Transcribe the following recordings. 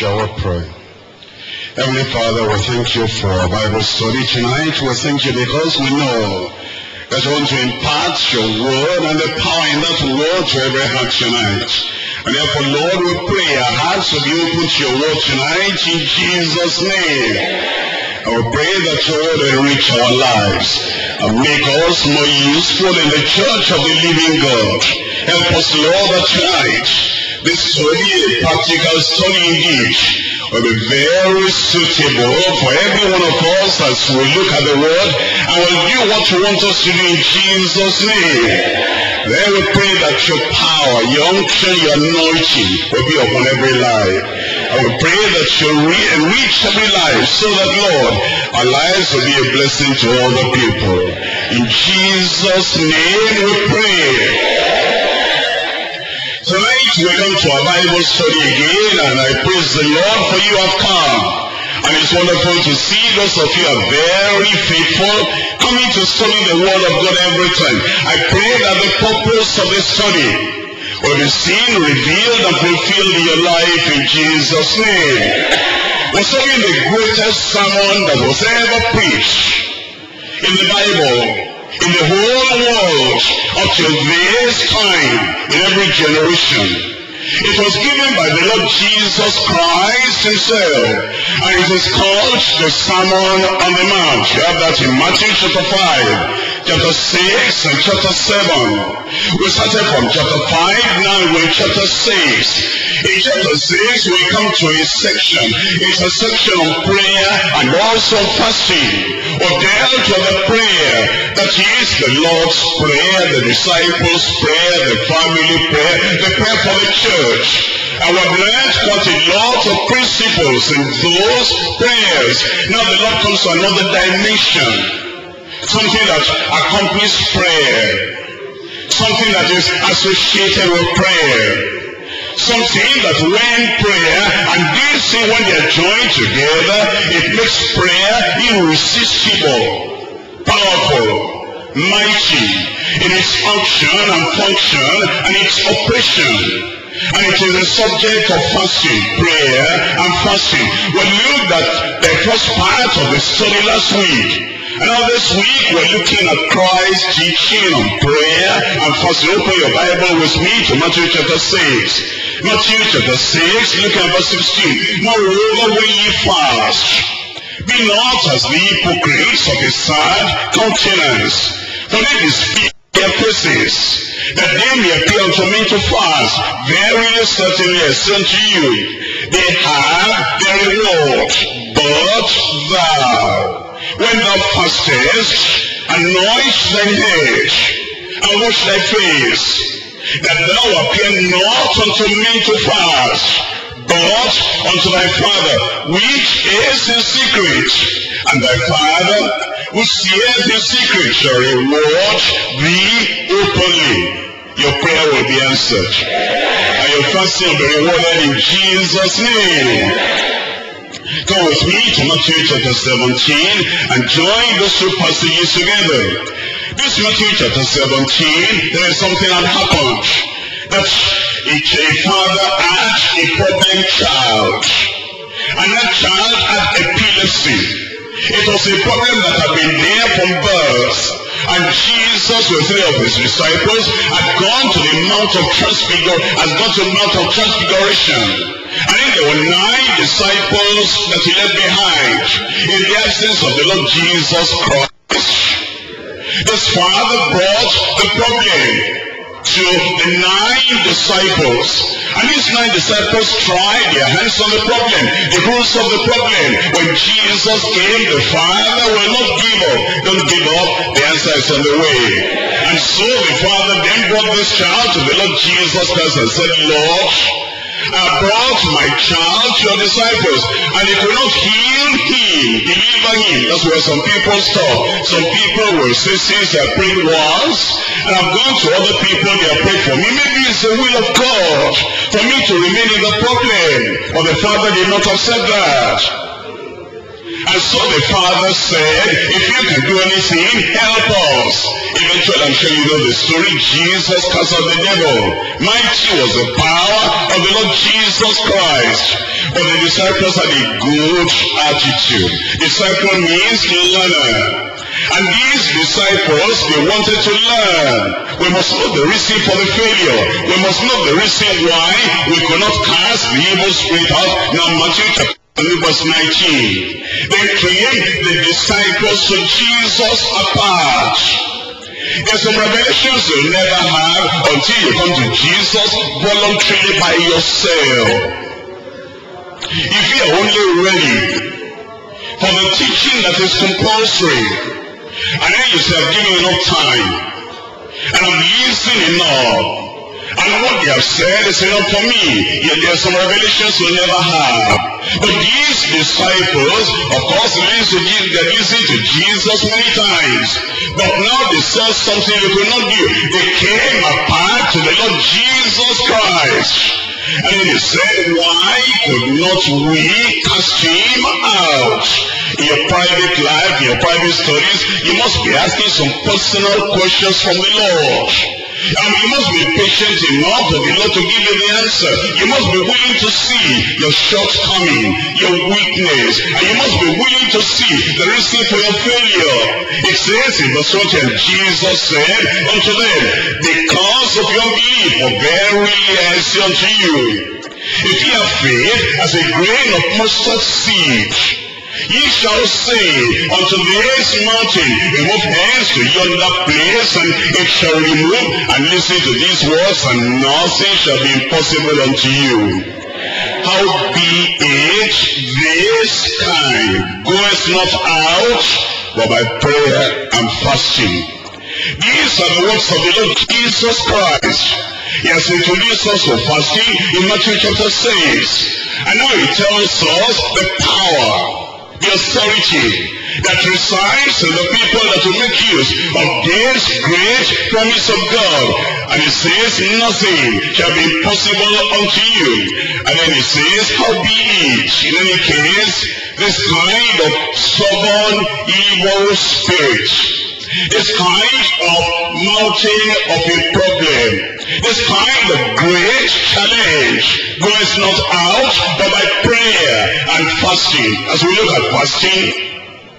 Shall we pray? Heavenly Father, we thank you for our Bible study tonight. We thank you because we know that you want to impart your word and the power in that word to every heart tonight. And therefore, Lord, we pray our hearts will be open to your word tonight in Jesus' name. And we pray that your word will reach our lives and make us more useful in the church of the living God. Help us, Lord, that tonight this study, a practical study indeed, will be very suitable for every one of us as we look at the word and will do what you want us to do in Jesus' name. Then we pray that your power, your unction, your anointing will be upon every life. And we pray that you'll reach every life so that, Lord, our lives will be a blessing to all the people. In Jesus' name we pray. Tonight we come to our Bible study again, and I praise the Lord for you have come. And it's wonderful to see those of you are very faithful, coming to study the Word of God every time. I pray that the purpose of the study will be seen, revealed, and fulfilled in your life in Jesus' name. We're studying the greatest sermon that was ever preached in the Bible, in the whole world, up to this time, in every generation. It was given by the Lord Jesus Christ himself, and it is called the Sermon on the Mount. You have that in Matthew chapter 5, chapter 6, and chapter 7. We started from chapter 5, now we're in chapter 6. In chapter 6, we come to a section. It's a section on prayer and also fasting. We dealt with the prayer that is the Lord's Prayer, the disciples' prayer, the family prayer, the prayer for the church. And we've learned quite a lot of principles in those prayers. Now the Lord comes to another dimension. Something that accompanies prayer. Something that is associated with prayer. Something that when prayer and this thing, when they are joined together, it makes prayer irresistible, powerful, mighty in its action and function and its operation. And it is a subject of fasting, prayer and fasting. We looked at the first part of the study last week. And now this week we're looking at Christ's teaching on prayer and fasting. Open your Bible with me to Matthew chapter 6. Matthew chapter 6, look at verse 16. Moreover, when ye fast, be not as the hypocrites of a sad countenance, for they disfigure their faces, that they may appear unto men to fast. Very certainly I say unto you, they have their reward. But thou, when thou fastest, anoint thine head, and wash thy face, that thou appear not unto men to fast, but unto thy Father which is in secret, and thy Father who seeth in secret shall reward thee openly. Your prayer will be answered, and your fasting will be rewarded in Jesus' name. Go with me to Matthew chapter 17 and join those two passages together. This Matthew chapter 17, there is something that happened. That a father had a problem child. And that child had epilepsy. It was a problem that had been there from birth. And Jesus with 3 of his disciples had gone to the Mount of Transfiguration. And then there were 9 disciples that he left behind in the absence of the Lord Jesus Christ. This father brought the problem to the 9 disciples. And these 9 disciples tried their hands on the problem, the roots of the problem. When Jesus came, the Father will not give up. Don't give up, the answer is on the way. And so the Father then brought this child to the Lord Jesus Christ and said, Lord, I brought my child to your disciples, and they could not heal him, deliver him. That's where some people stop. Some people will say, since I prayed once, and I've gone to other people, they have prayed for me. Maybe it's the will of God for me to remain in the problem. But the Father did not accept that. And so the father said, if you can do anything, help us. Eventually, I'm sure you know the story. Jesus cast out the devil. Mighty was the power of the Lord Jesus Christ. But the disciples had a good attitude. Disciple means learner. And these disciples, they wanted to learn. We must know the reason for the failure. We must know the reason why we could not cast the evil spirit out. Now, Matthew chapter verse 19. They create the disciples to Jesus apart. There's some revelations you'll never have until you come to Jesus voluntarily by yourself. If you are only ready for the teaching that is compulsory, and then you say, I've given enough time, and I'm listening enough, and what they have said is enough for me. Yet there are some revelations we'll never have. But these disciples, of course, they're listening to Jesus many times. But now they saw something they could not do. They came apart to the Lord Jesus Christ. And they said, why could not we cast him out? In your private life, in your private studies, you must be asking some personal questions from the Lord. And you must be patient enough for the Lord to give you the answer. You must be willing to see your shortcoming, your weakness, and you must be willing to see the reason for your failure. It says in verse 20, and Jesus said unto them, because of your unbelief, for verily I say unto you, if ye have faith as a grain of mustard seed, ye shall say unto this mountain, remove hence to yonder place, and it shall remove, and listen to these words, and nothing shall be impossible unto you. Howbeit this kind goeth not out, but by prayer and fasting. These are the words of the Lord Jesus Christ. He has introduced us to fasting in Matthew chapter 6. And now he tells us the power, the authority that resides in the people that will make use of this great promise of God. And he says, nothing shall be impossible unto you. And then he says, howbeit, in any case, this kind of stubborn, evil spirit, this kind of mountain of a problem, this kind of great challenge goes not out but by prayer and fasting. As we look at fasting,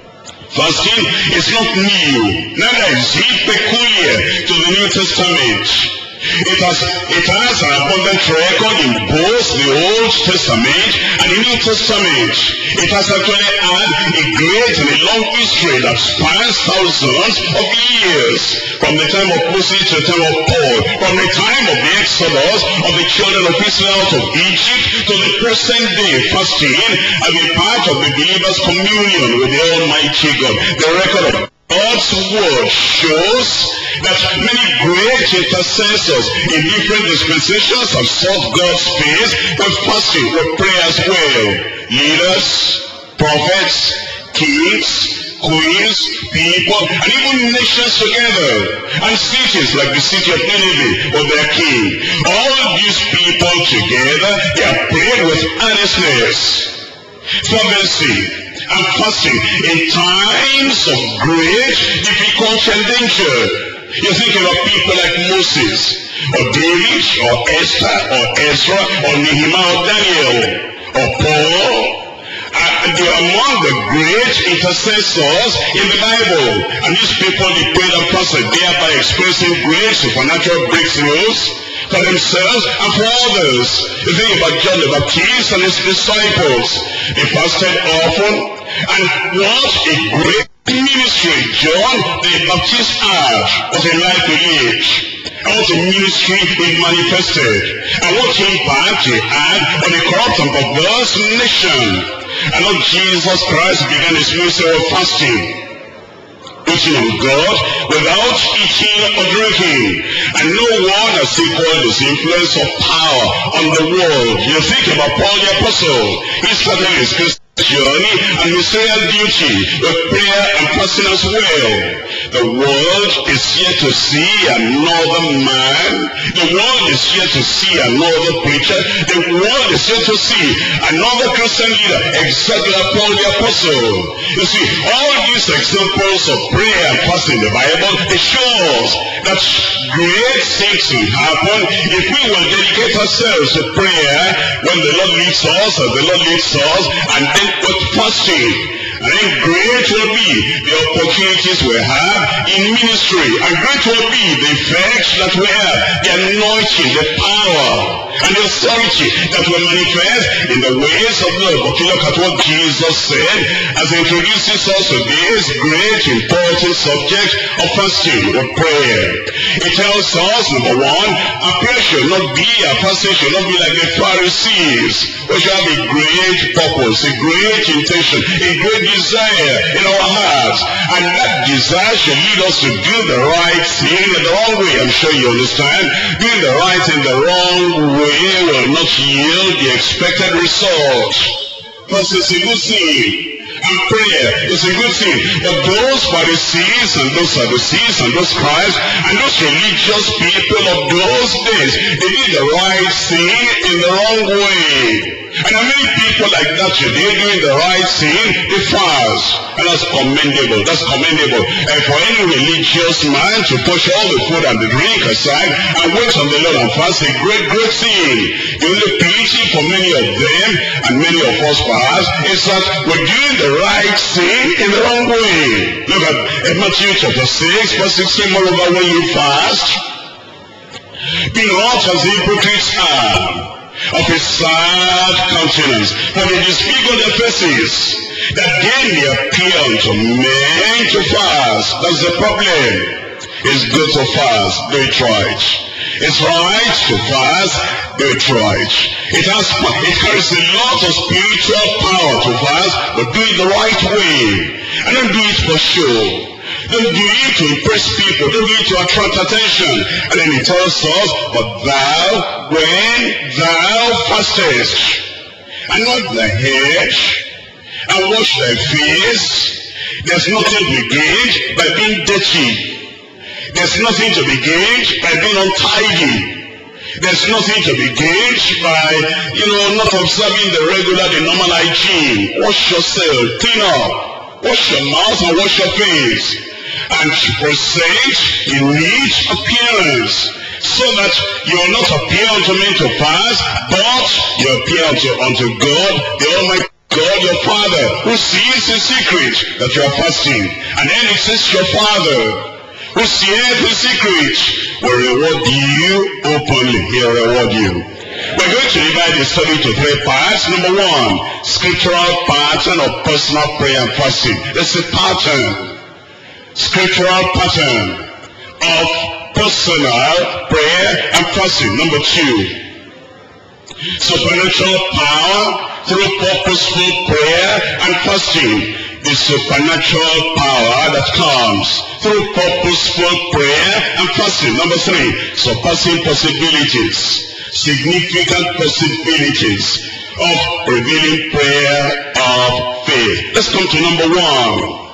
fasting is not new, neither is it peculiar to the New Testament. It has an abundant record in both the Old Testament and the New Testament. It has actually had a great and a long history that spans thousands of years. From the time of Moses to the time of Paul, from the time of the Exodus of the children of Israel out of Egypt to the present day, fasting as a part of the believer's communion with the Almighty God. The record of God's word shows that many great intercessors in different dispensations have sought God's face with fasting, with prayer as well. Leaders, prophets, kings, queens, people, and even nations together, and cities like the city of Nineveh with their king. All these people together, they are prayed with earnestness, fervency, and fasting in times of great difficulty and danger. You think about people like Moses, or David, or Esther, or Ezra, or Nehemiah, or Daniel, or Paul. And they are among the great intercessors in the Bible. And these people, they prayed and fasted, thereby experiencing great supernatural breakthroughs for themselves and for others. You think about John the Baptist and his disciples. They fasted often, and what a great ministry John the Baptist had, what a life he lived, and what a ministry he manifested, and what impact he had on the corrupt and perverse nation. And Lord Jesus Christ began his ministry of fasting, eating on God without eating or drinking. And no one has equaled his influence of power on the world. You think about Paul the Apostle. He started his Christian journey and ministerial duty with prayer and fasting as well. The world is here to see another man. The world is here to see another preacher. The world is here to see another Christian leader, exactly like Paul the Apostle. You see, all these examples of prayer and fasting in the Bible, it shows that great things will happen if we will dedicate ourselves to prayer when the Lord leads us, as the Lord leads us, and then with fasting. And then great will be the opportunities we have in ministry, and great will be the effects that we have, the anointing, the power, and the authority that will manifest in the ways of God. But you look at what Jesus said as he introduces us to this great important subject of fasting or prayer. He tells us, number one, our prayer should not be, our fasting should not be like the Pharisees. We should have a great purpose, a great intention, a great desire in our hearts. And that desire should lead us to do the right thing in the wrong way. I'm sure you understand. Doing the right in the wrong way will not yield the expected result. Because it's a good thing. And prayer is a good thing. But those Pharisees and those Sadducees and those scribes and those religious people of those days, they did the right thing in the wrong way. And how many people like that today doing the right thing, they fast. And that's commendable. That's commendable. And for any religious man to push all the food and the drink aside and wait on the Lord and fast, a great, great thing. The only pity for many of them and many of us perhaps is that we're doing the right thing in the wrong way. Look at Matthew chapter 6, verse 16. Moreover, when you fast, be not as the hypocrites are, of a sad countenance, for they disfigure their faces, that then they appear unto men to fast. That's the problem. It's good to fast, do it right. It's right to fast, do it right. It carries a lot of spiritual power to fast, but do it the right way. And don't do it for show. Don't do it to impress people. Don't do it to attract attention. And then he tells us, but thou, when thou fastest, anoint thy head, and wash thy face. There's nothing to be gained by being dirty. There's nothing to be gained by being untidy. There's nothing to be gained by, not observing the normal hygiene. Wash yourself, clean up. Wash your mouth and wash your face. And present a neat appearance, so that you will not appear unto men to fast, but you appear unto God, the Almighty God, your Father, who sees in secret that you are fasting. And then it says your Father, who seeth in secret, will reward you openly. He'll reward you. We're going to divide the study to 3 parts. Number 1, scriptural pattern of personal prayer and fasting. It's a pattern. Scriptural pattern of personal prayer and fasting. Number 2, supernatural power through purposeful prayer and fasting. The supernatural power that comes through purposeful prayer and fasting. Number 3, surpassing possibilities, significant possibilities of revealing prayer of faith. Let's come to number 1.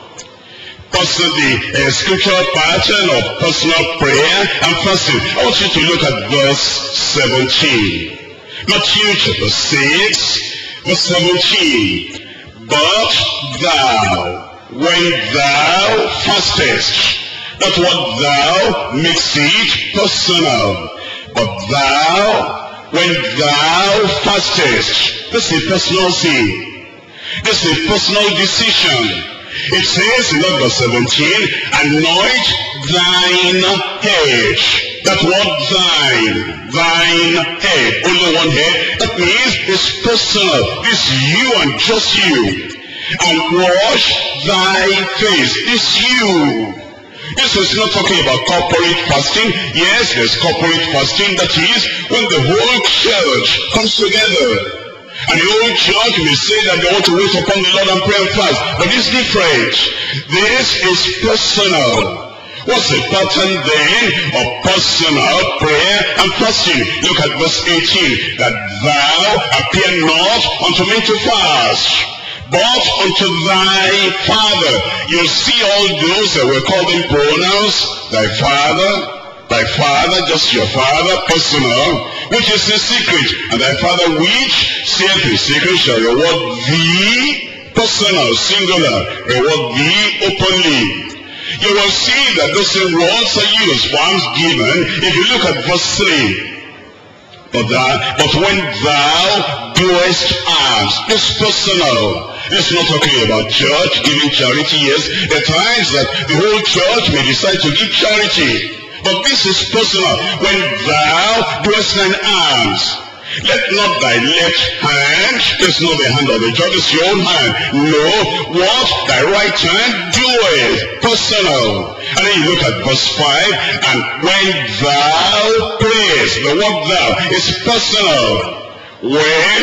The scriptural pattern of personal prayer and fasting. I want you to look at verse 17. Matthew chapter 6, verse 17. But thou, when thou fastest, that what thou makes it personal. But thou, when thou fastest, this is a personal thing. This is a personal decision. It says in verse 17, anoint thine head. That word thine head, only one head. That means it's personal. It's you and just you. And wash thy face. It's you. This is not talking about corporate fasting. Yes, there's corporate fasting. That is when the whole church comes together. And the whole church may say that they want to wait upon the Lord and pray and fast. But it's different. This is personal. What's the pattern then of personal prayer and fasting? Look at verse 18. That thou appear not unto me to fast, but unto thy father. You see all those that were called in pronouns, thy father, just your father, personal, which is in secret, and thy father which saith in secret shall reward thee, personal, singular, reward thee openly. You will see that those words are used, once given, if you look at verse 3. But when thou doest alms, it's personal. It's not talking about church, giving charity. Yes, there are times that the whole church may decide to give charity. But this is personal. When thou doest thine alms, let not thy left hand, it's not the hand of the church, it's your own hand. No, what thy right hand doeth, personal. And then you look at verse 5, and when thou prayest, the word thou is personal. When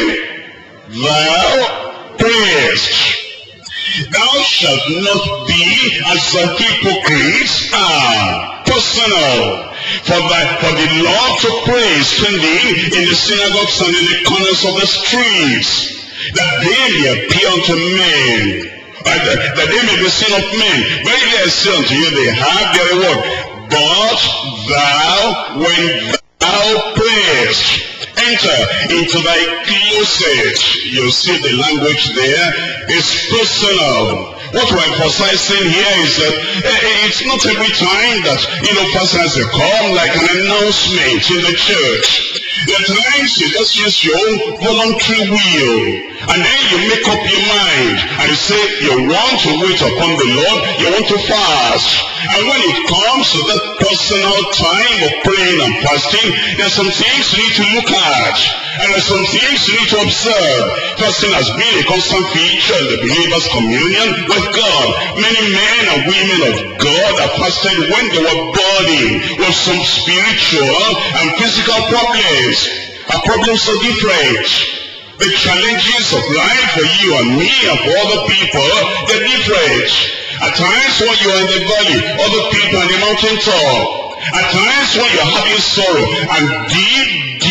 thou prayest, thou shalt not be as the hypocrites are, personal. For the Lord to pray standing in the synagogues and in the corners of the streets, that they may appear unto men, that they may be seen of men. Verily I say unto you, they have their reward. But thou, when thou prayest, enter into thy closet. You see the language there is personal. What we're emphasizing here is that it's not every time that, pastors come like an announcement in the church. There are times you just use your own voluntary will, and then you make up your mind, and you say you want to wait upon the Lord, you want to fast. And when it comes to that personal time of praying and fasting, there are some things you need to look at, and there are some things you need to observe. Fasting has been a constant feature in the believer's communion with God. Many men and women of God have fasted when they were burdened with some spiritual and physical problems. Our problems are different. The challenges of life for you and me and for other people, they're different. At times when you are in the valley, other people on the mountaintop. At times when you're having sorrow and deep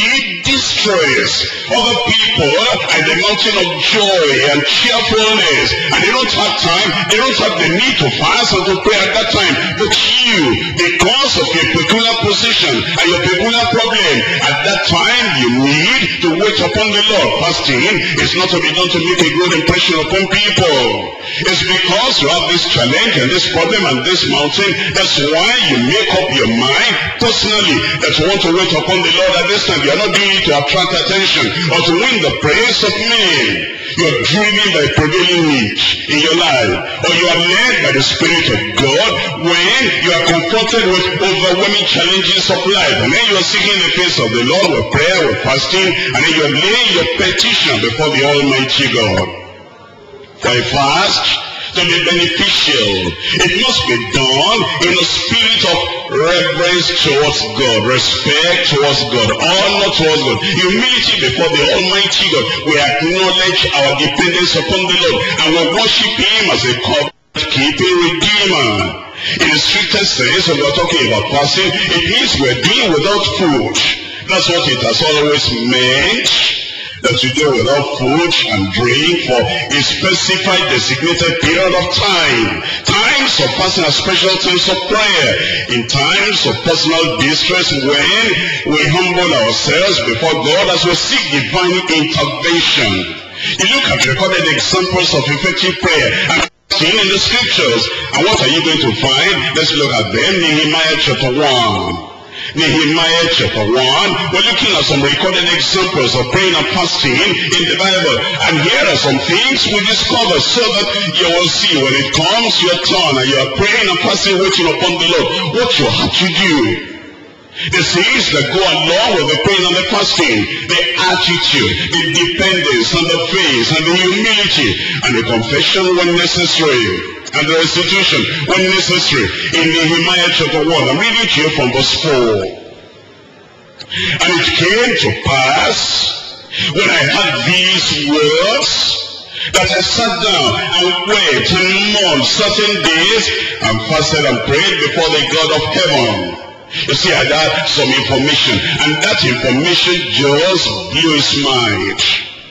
distress, other people at the mountain of joy and cheerfulness, and they don't have time, they don't have the need to fast or to pray at that time. But you, because of your peculiar position and your peculiar problem, at that time you need to wait upon the Lord. Fasting is not to be done to make a good impression upon people. It's because you have this challenge and this problem and this mountain, that's why you make up your mind personally that you want to wait upon the Lord at this time. You're not doing it to attract attention or to win the praise of men. You're driven by prevailing need in your life, or you are led by the Spirit of God when you are confronted with overwhelming challenges of life, and then you are seeking the face of the Lord with prayer, with fasting, and then you are laying your petition before the Almighty God. For a fast to be beneficial, it must be done in a spirit of reverence towards God, respect towards God, honor towards God, humility before the Almighty God. We acknowledge our dependence upon the Lord, and we worship Him as a covenant-keeping Redeemer. In the strictest sense, when we're talking about fasting, it means we're doing without food. That's what it has always meant, that you do without food and drink for a specified designated period of time. Times of fasting are special times of prayer. In times of personal distress, when we humble ourselves before God as we seek divine intervention. You look at recorded examples of effective prayer and fasting in the scriptures. And what are you going to find? Let's look at them. Nehemiah chapter 1. Nehemiah chapter 1, we're looking at some recorded examples of praying and fasting in the Bible. And here are some things we discover so that you will see when it comes your turn and you are praying and fasting, waiting upon the Lord, what you have to do. The things that go along with the praying and the fasting, the attitude, the dependence and the faith and the humility and the confession when necessary. And the restitution when necessary. In Nehemiah chapter 1, I'm reading to you from verse 4. And it came to pass, when I heard these words, that I sat down and wept and mourned certain days, and fasted and prayed before the God of heaven. You see, I had some information, and that information just blew his mind.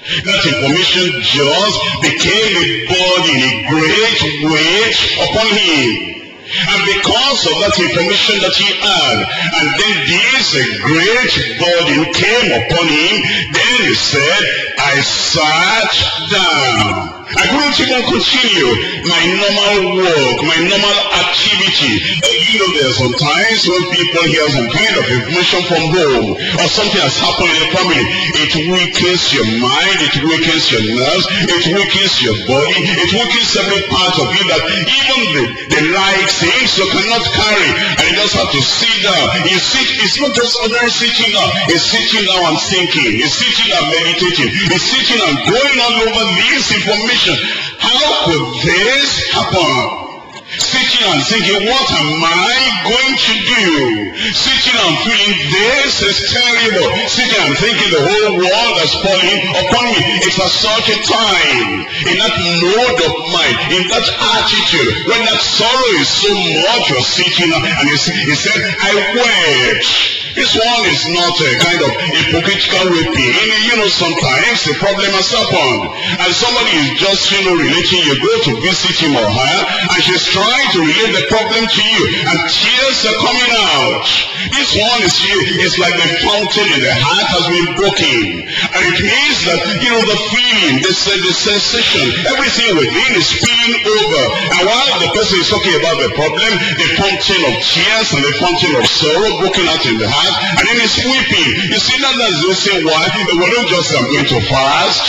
That information just became a burden, a great weight upon him. And because of that information that he had, and then this great burden came upon him, then he said, I sat down. I couldn't even continue my normal work, my normal activity. You know, there are some times when people hear some kind of information from home, or something has happened in the family. It weakens your mind, it weakens your nerves, it weakens your body, it weakens every part of you that even the light things you cannot carry. And you just have to sit down. It's not just ordinary sitting down. It's sitting down and thinking. It's sitting and meditating. It's sitting and going all over this information. How could this happen? Sitting and thinking, what am I going to do? Sitting and feeling this is terrible. Sitting and thinking the whole world is falling upon me. It's at such a time, in that mode of mind, in that attitude, when that sorrow is so much, you're sitting and he said, I wept. This one is not a kind of hypocritical weeping. You know, sometimes the problem has happened, and somebody is just, relating. You go to visit him or her, and she's trying to relate the problem to you, and tears are coming out. This one is like the fountain in the heart has been broken, and it means that, the feeling, the sensation, everything within is spilling over. And while the person is talking about the problem, the fountain of tears and the fountain of sorrow broken out in the heart, and then it's weeping. You see, that's the reason why we don't just I'm going to fast,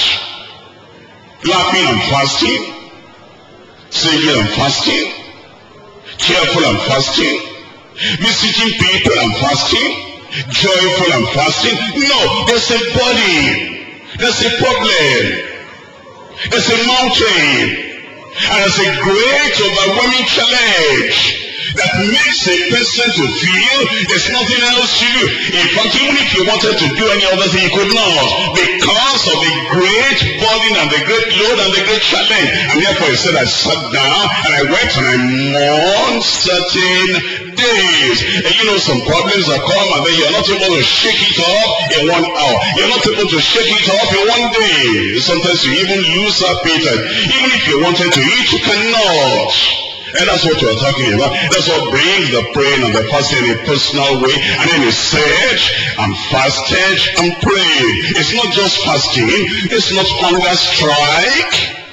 laughing and fasting, singing and fasting, cheerful and fasting, visiting people and fasting, joyful and fasting. No, there's a body, there's a problem, there's a mountain, and there's a great overwhelming challenge that makes a person to feel there's nothing else to do. In fact, even if you wanted to do any other thing, you could not, because of the great burden and the great load and the great challenge. And therefore he said, I sat down and I wept and I mourned certain days. And some problems that come and then you're not able to shake it off in 1 hour. You're not able to shake it off in 1 day. Sometimes you even lose appetite. Even if you wanted to eat, you cannot. And that's what you're talking about. That's what brings the praying and the fasting in a personal way. And then he said, I'm fasted and prayed. It's not just fasting. It's not hunger strike.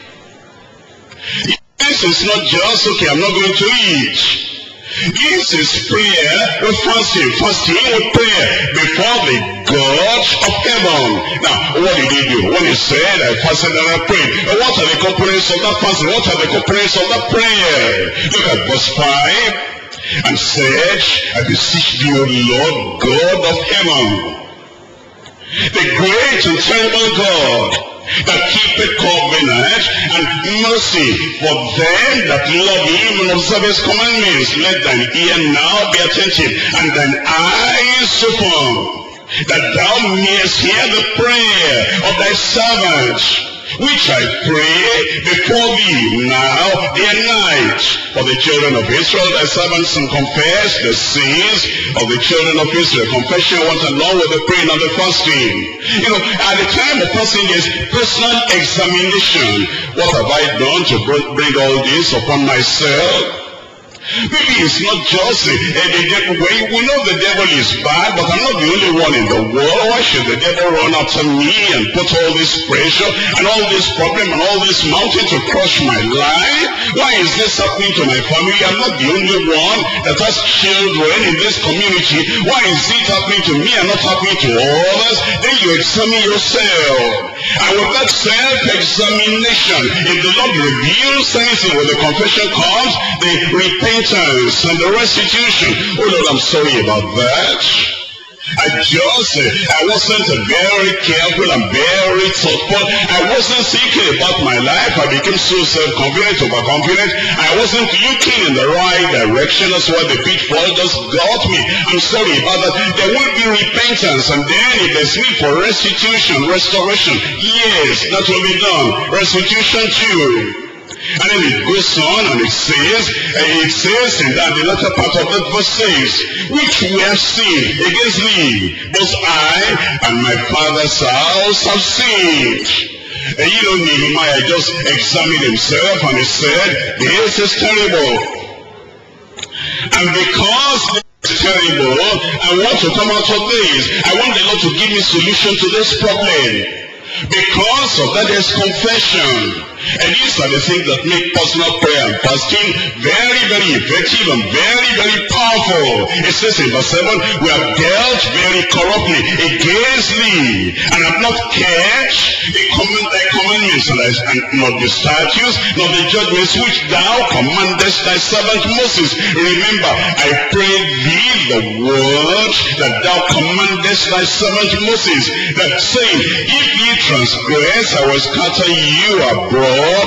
This is not just, okay, I'm not going to eat. This is prayer with fasting. Fasting with prayer before the God of heaven. Now, what did he do? When he said, I fasted and I prayed, what are the components of that fasting? What are the components of that prayer? Look at verse 5. And said, I beseech thee, O Lord God of heaven, the great and terrible God, that keepeth covenant and mercy for them that love him and observe his commandments. Let thine ear now be attentive, and thine eyes open, that thou mayest hear the prayer of thy servant, which I pray before thee now day and night, for the children of Israel, thy servants, and confess the sins of the children of Israel. Confession went along with the praying and the fasting. At the time of fasting, there's personal examination. What have I done to bring all this upon myself? Maybe it's not just we know the devil is bad, but I'm not the only one in the world. Why should the devil run after me and put all this pressure and all this problem and all this mountain to crush my life? Why is this happening to my family? I'm not the only one that has children in this community. Why is it happening to me and not happening to others? Then you examine yourself. And with that self-examination, if the Lord reveals anything when the confession comes, the repentance and the restitution. Oh Lord, I'm sorry about that. I wasn't very careful and very thoughtful. I wasn't thinking about my life. I became so self-confident, overconfident. I wasn't looking in the right direction. That's why the pitfall just got me. I'm sorry about that. There will be repentance, and then if there's need for restitution, restoration, yes, that will be done. Restitution too. And then it goes on and it says in that the latter part of that verse says, which we have sinned against thee, both I and my father's house have sinned. And Nehemiah just examined himself and he said, this is terrible. And because this is terrible, I want to come out of this. I want the Lord to give me solution to this problem. Because of that, there's confession. And these are the things that make personal prayer and fasting very, very effective and very, very powerful. It says in verse 7, we have dealt very corruptly against thee, and have not kept the commandments and not the statutes, not the judgments which thou commandest thy servant Moses. Remember, I pray thee the word that thou commandest thy servant Moses, that saying, if ye transgress, I will scatter you abroad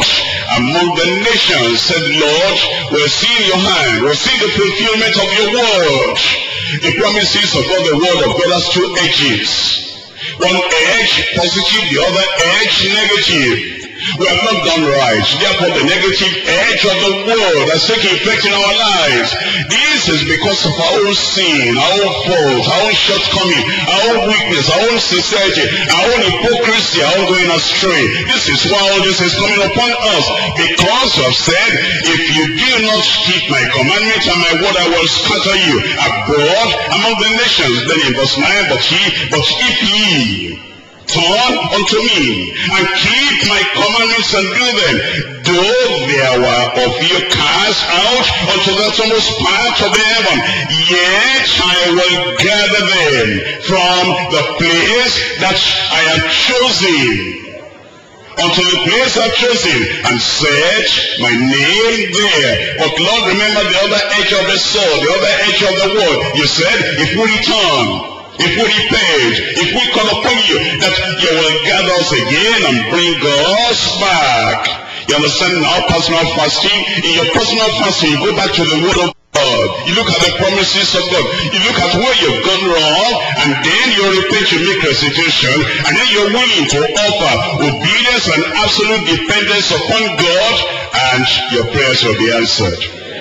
among the nations. Said Lord, we'll see your hand, we'll see the fulfillment of your word. The promises of God, the word of God has two edges. One edge positive, the other edge negative. We have not done right. Therefore, the negative edge of the world has taken effect in our lives. This is because of our own sin, our own fault, our own shortcoming, our own weakness, our own sincerity, our own hypocrisy, our own going astray. This is why all this is coming upon us. Because you have said, if you do not keep my commandment and my word, I will scatter you abroad among the nations. Then in verse 9, but if ye turn unto me and keep my commandments and do them, though there were of you cast out unto the uttermost part of the heaven, yet I will gather them from the place that I have chosen unto the place I've chosen, and set my name there. But Lord, remember the other edge of the sword, the other edge of the word. You said, if we return, if we repent, if we call upon you, that you will gather us again and bring us back. You understand now, personal fasting? In your personal fasting, you go back to the word of God. You look at the promises of God. You look at where you've gone wrong, and then you repent, you make restitution, and then you're willing to offer obedience and absolute dependence upon God, and your prayers will be answered.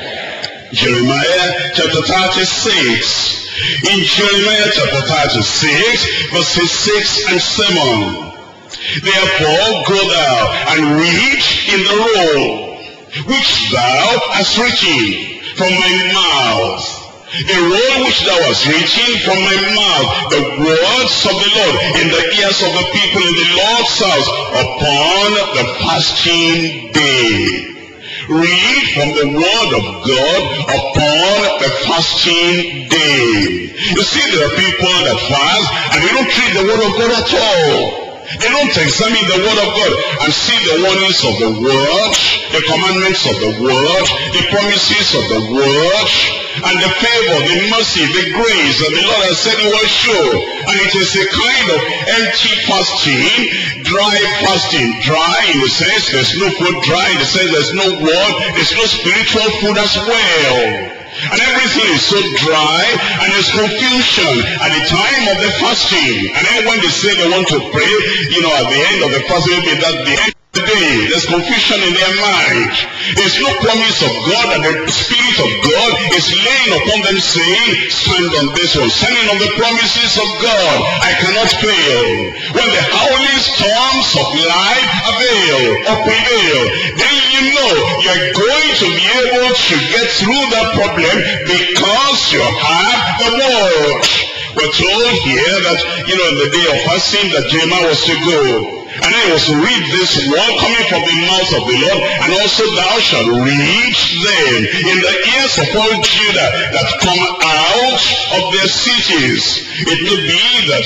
Jeremiah chapter 36. In Jeremiah chapter 36, verses 6 and 7. Therefore go thou and read in the roll which thou hast written from my mouth. The roll which thou hast written from my mouth, the words of the Lord in the ears of the people in the Lord's house upon the fasting day. Read from the word of God upon the fasting day. You see, there are people that fast and they don't treat the word of God at all. They don't examine the word of God and see the warnings of the word, the commandments of the word, the promises of the word, and the favor, the mercy, the grace that the Lord has said he will show. And it is a kind of empty fasting, dry fasting. Dry in the sense there's no food, dry in the sense there's no word, there's no spiritual food as well. And everything is so dry, and there's confusion at the time of the fasting. And then when they say they want to pray, at the end of the fasting, maybe that's the end of the day. There's confusion in their mind. There's no promise of God, and the Spirit of God is laying upon them saying, stand on this one, standing on the promises of God. I cannot fail. When the howling storms of life prevail, then you're going to be able to get through that problem because you have the word. We're told here that, in the day of fasting that Jeremiah was to go. And then he was to read this word coming from the mouth of the Lord, and also thou shalt read them in the ears of all Judah that come out of their cities. It may be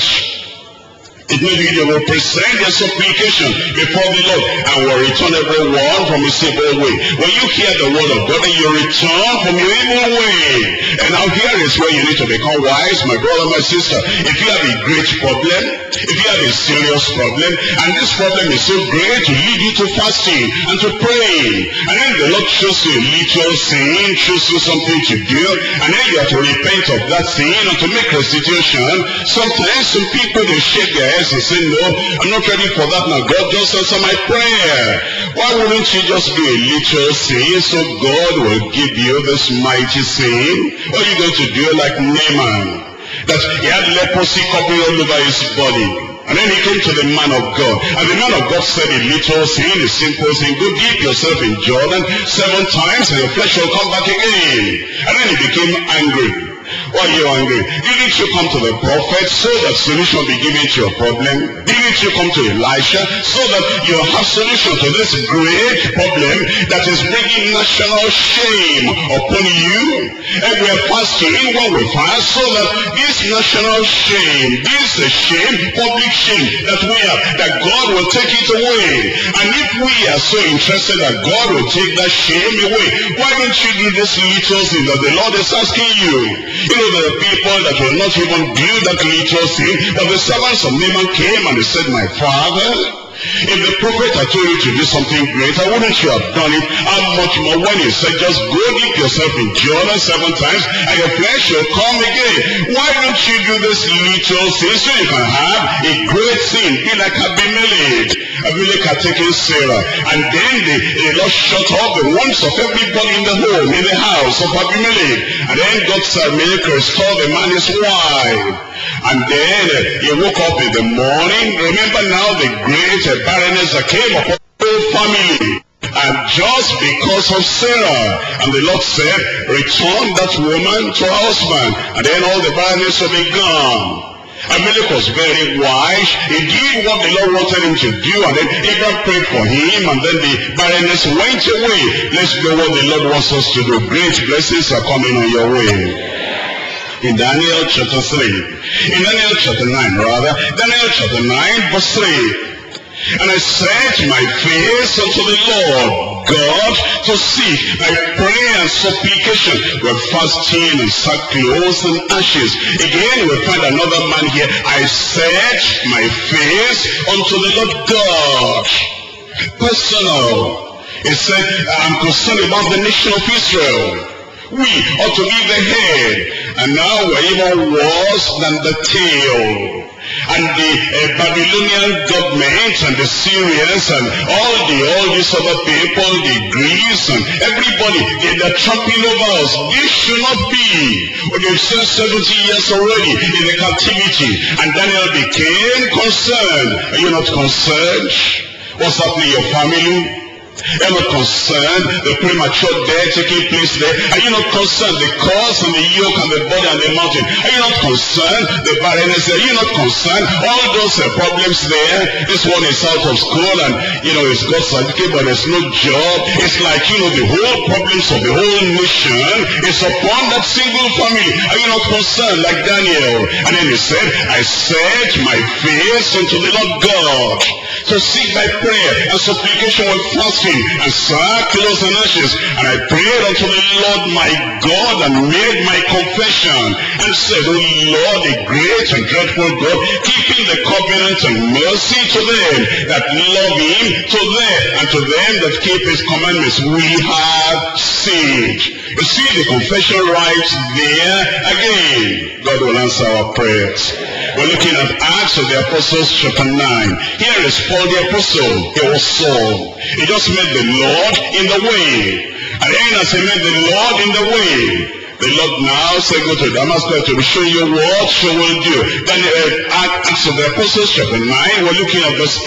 they will present their supplication before the Lord and will return everyone from his evil way. When you hear the word of God and you return from your evil way. And now here is where you need to become wise, my brother, my sister. If you have a great problem, if you have a serious problem, and this problem is so great to lead you to fasting and to praying, and then the Lord shows you a little sin, shows you something to do, and then you have to repent of that sin and to make restitution. Sometimes some people, they shake their heads and say, no, I'm not ready for that now. God, just answer my prayer. Why wouldn't you just do a little sin so God will give you this mighty sin? What are you going to do like Naaman? That he had leprosy covering all over his body. And then he came to the man of God. And the man of God said a little thing, a simple thing. Go dip yourself in Jordan 7 times and your flesh will come back again. And then he became angry. Why are you angry? Didn't you come to the prophet so that solution be given to your problem? Didn't you come to Elisha so that you have solution to this great problem that is bringing national shame upon you? And we are fasting when we fast so that this national shame, this shame, public shame that we have, that God will take it away. And if we are so interested that God will take that shame away, why don't you do this little thing that the Lord is asking you? You know, there are people that will not even do that little thing, but the servants of Naaman came and they said, my father, if the prophet had told you to do something greater, wouldn't you have done it? How much more when he said, just go dip yourself in Jordan 7 times and your flesh will come again? Why don't you do this little thing so you can have a great thing? Be like Abimelech. Abimelech had taken Sarah, and then the Lord shut off the wants of everybody in the home, in the house of Abimelech. And then God said, restore the man his wife. And then he woke up in the morning. Remember now the great barrenness that came upon the whole family. And just because of Sarah. And the Lord said, return that woman to her husband. And then all the barrenness will be gone. Abimelech was very wise. He did what the Lord wanted him to do. And then Abraham prayed for him. And then the barrenness went away. Let's do what the Lord wants us to do. Great blessings are coming on your way. In Daniel chapter 3. In Daniel chapter 9 rather. Daniel chapter 9 verse 3. And I set my face unto the Lord God to seek my prayer and supplication with fasting and sackcloth and ashes. Again we find another man here. I set my face unto the Lord God. Personal. He said, I'm concerned about the nation of Israel. We ought to be the head, and now we're even worse than the tail. And the Babylonian government and the Syrians and all these other people, the Greeks and everybody, they're trampling over us. This should not be. They've spent 70 years already in the captivity. And Daniel became concerned. Are you not concerned? What's happening in your family? Are you not concerned? The premature death taking place there. Are you not concerned? The cause and the yoke and the body and the mountain. Are you not concerned? The barrenness. Are you not concerned? All those problems there. This one is out of school and he's got certificate but there's no job. It's like the whole problems of the whole nation is upon that single family. Are you not concerned like Daniel? And then he said, I set my face unto the Lord God to seek my prayer and supplication with fasting and sackcloth and ashes. And I prayed unto the Lord my God and made my confession and said, O Lord, the great and dreadful God, keeping the covenant and mercy to them that love him, to them and to them that keep his commandments, we have sinned. You see the confession right there again. God will answer our prayers. We're looking at Acts of the Apostles chapter 9. Here is Paul the Apostle. He was Saul. He just met the Lord in the way. And then as he met the Lord in the way, the Lord now said, go to Damascus to show you what you will do. Then Acts of the Apostles chapter 9, we're looking at verse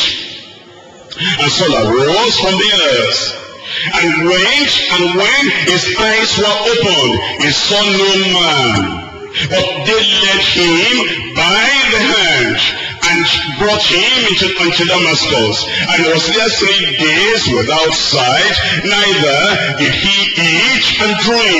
8. And Saul arose from the earth and went, and when his eyes were opened, he saw no man. But they led him by the hand and brought him into Damascus. And he was there 3 days without sight, neither did he eat and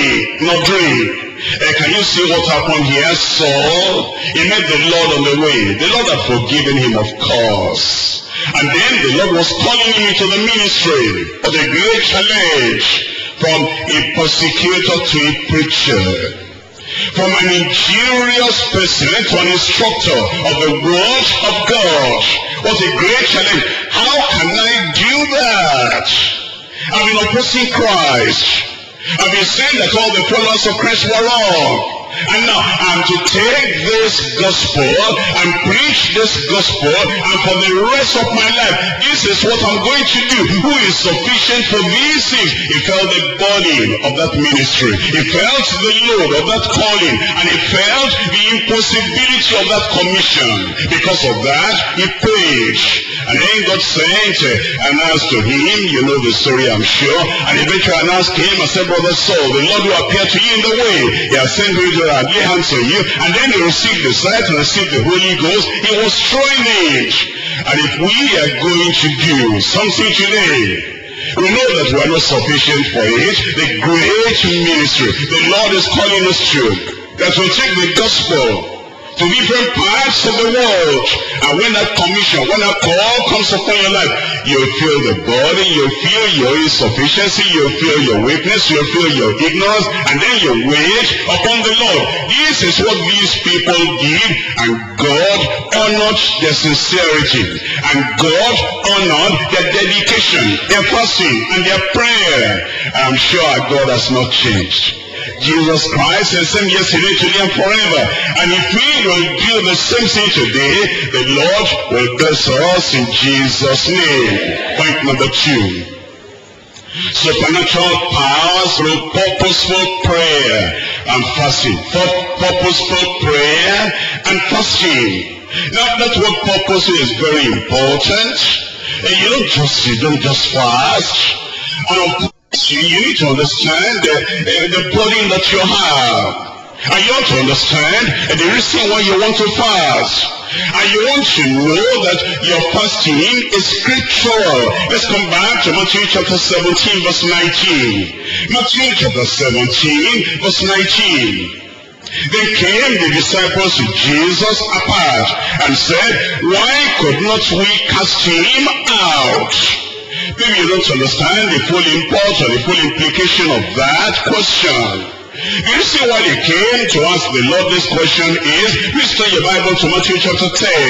drink. Can you see what happened here? Saul, he met the Lord on the way. The Lord had forgiven him, of course. And then the Lord was calling him into the ministry of the great challenge from a persecutor to a preacher. From an injurious person to an instructor of the word of God. What a great challenge. How can I do that? I've been opposing Christ. I've been saying that all the followers of Christ were wrong. And now I'm to take this gospel and preach this gospel, and for the rest of my life, this is what I'm going to do. Who is sufficient for these things? He felt the burden of that ministry. He felt the load of that calling, and he felt the impossibility of that commission. Because of that, he prayed. And then God sent Ananias to him. You know the story, I'm sure. And eventually Ananias came and said, Brother Saul, the Lord will appear to you in the way. He has sent me to lay hands on you. And then he received the sight and received the Holy Ghost. He was trained. And if we are going to do something today, we know that we are not sufficient for it. The great ministry the Lord is calling us to, that will take the gospel to different parts of the world. And when that commission, when that call comes upon your life, you'll feel the burden, you'll feel your insufficiency, you'll feel your weakness, you'll feel your ignorance, and then you wait upon the Lord. This is what these people did, and God honored their sincerity, and God honored their dedication, their fasting, and their prayer. And I'm sure our God has not changed. Jesus Christ is the same yesterday, today, and forever. And if we will do the same thing today, the Lord will bless us in Jesus' name. Point number 2. Supernatural power through purposeful prayer and fasting. Purposeful prayer and fasting. Now that word purpose is very important. And you don't just fast. And you need to understand the burden that you have. And you want to understand the reason why you want to fast. And you want to know that your fasting is scriptural. Let's come back to Matthew chapter 17 verse 19. Matthew chapter 17 verse 19. Then came the disciples to Jesus apart and said, why could not we cast him out? Maybe you don't understand the full import or the full implication of that question. You see why they came to ask the Lord this question is, please turn your Bible to Matthew chapter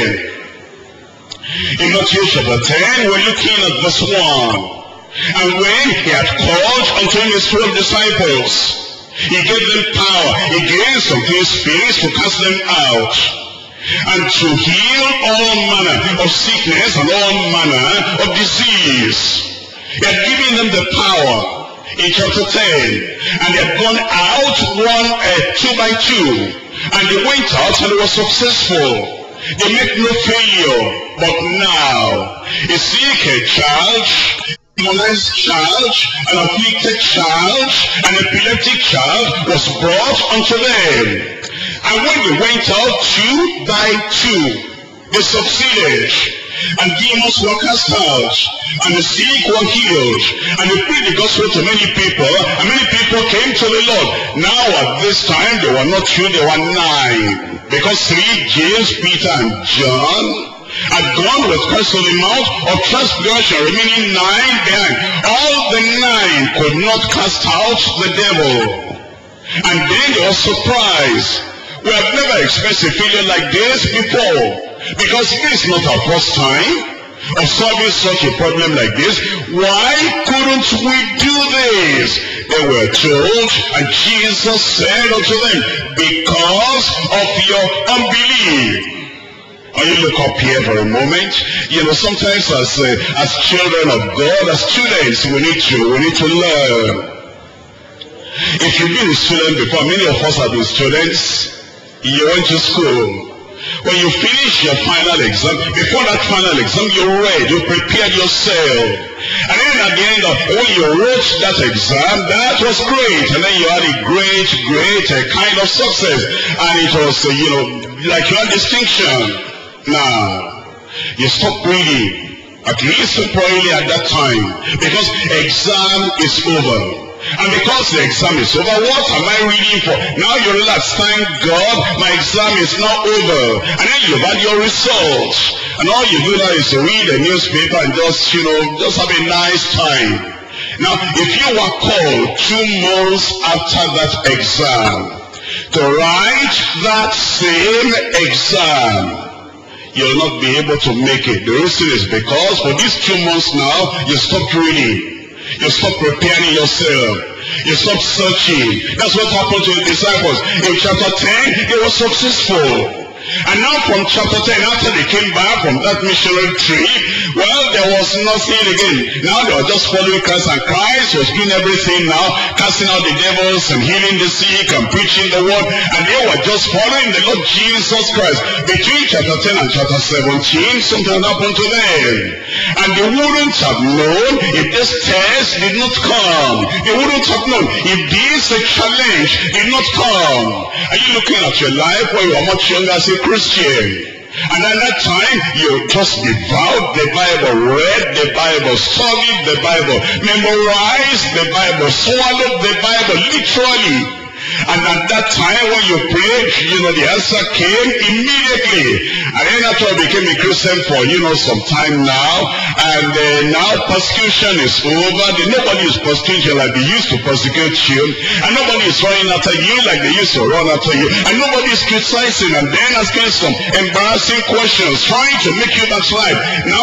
10. In Matthew chapter 10, we're looking at verse 1. And when he had called unto him his 12 disciples, he gave them power, he gave some few spirits to cast them out, and to heal all manner of sickness and all manner of disease. He had given them the power in chapter 10, and they had gone out two by two, and they went out and they were successful. They met no failure. But now a sick child, a molested child, an afflicted child, an epileptic child was brought unto them. And when they went out two by two, they succeeded. And demons were cast out, and the sick were healed, and they preached the gospel to many people, and many people came to the Lord. Now at this time, they were not 2, they were 9, because 3, James, Peter, and John, had gone with Christ to the Mount of Transfiguration, remaining 9 behind. All the 9 could not cast out the devil. And then they were surprised. We have never experienced a failure like this before. Because this is not our first time of solving such a problem like this. Why couldn't we do this? They were told, and Jesus said unto them, because of your unbelief. And you look up here for a moment. You know, sometimes as children of God, as students, we need to learn. If you've been a student before, many of us have been students. You went to school. When you finish your final exam, before that final exam, you read, you prepared yourself. And then at the end of when you wrote that exam, that was great. And then you had a great kind of success. And it was, like you had distinction. Now, you stop reading, at least temporarily at that time, because exam is over. And because the exam is over, what am I reading for? Now you realize, thank God, my exam is now over. And then you've had your results. And all you do now is to read a newspaper and just have a nice time. Now, if you were called 2 months after that exam to write that same exam, you'll not be able to make it. The reason is because for these 2 months now, you stopped reading. You stop preparing yourself. You stop searching. That's what happened to the disciples. In chapter 10, they were successful. And now from chapter 10, after they came back from that missionary trip, well, there was nothing again. Now they were just following Christ, and Christ was doing everything now, casting out the devils and healing the sick and preaching the word, and they were just following the Lord Jesus Christ. Between chapter 10 and chapter 17, something happened to them. And they wouldn't have known if this test did not come. They wouldn't have known if this challenge did not come. Are you looking at your life when you are much younger as a Christian? And at that time, you just devoured the Bible, read the Bible, studied the Bible, memorized the Bible, swallowed the Bible, literally. And at that time when you prayed, the answer came immediately. And then after I became a Christian for, some time now, and now persecution is over. Nobody is persecuting like they used to persecute you. And nobody is running after you like they used to run after you. And nobody is criticizing and then asking some embarrassing questions, trying to make you backslide.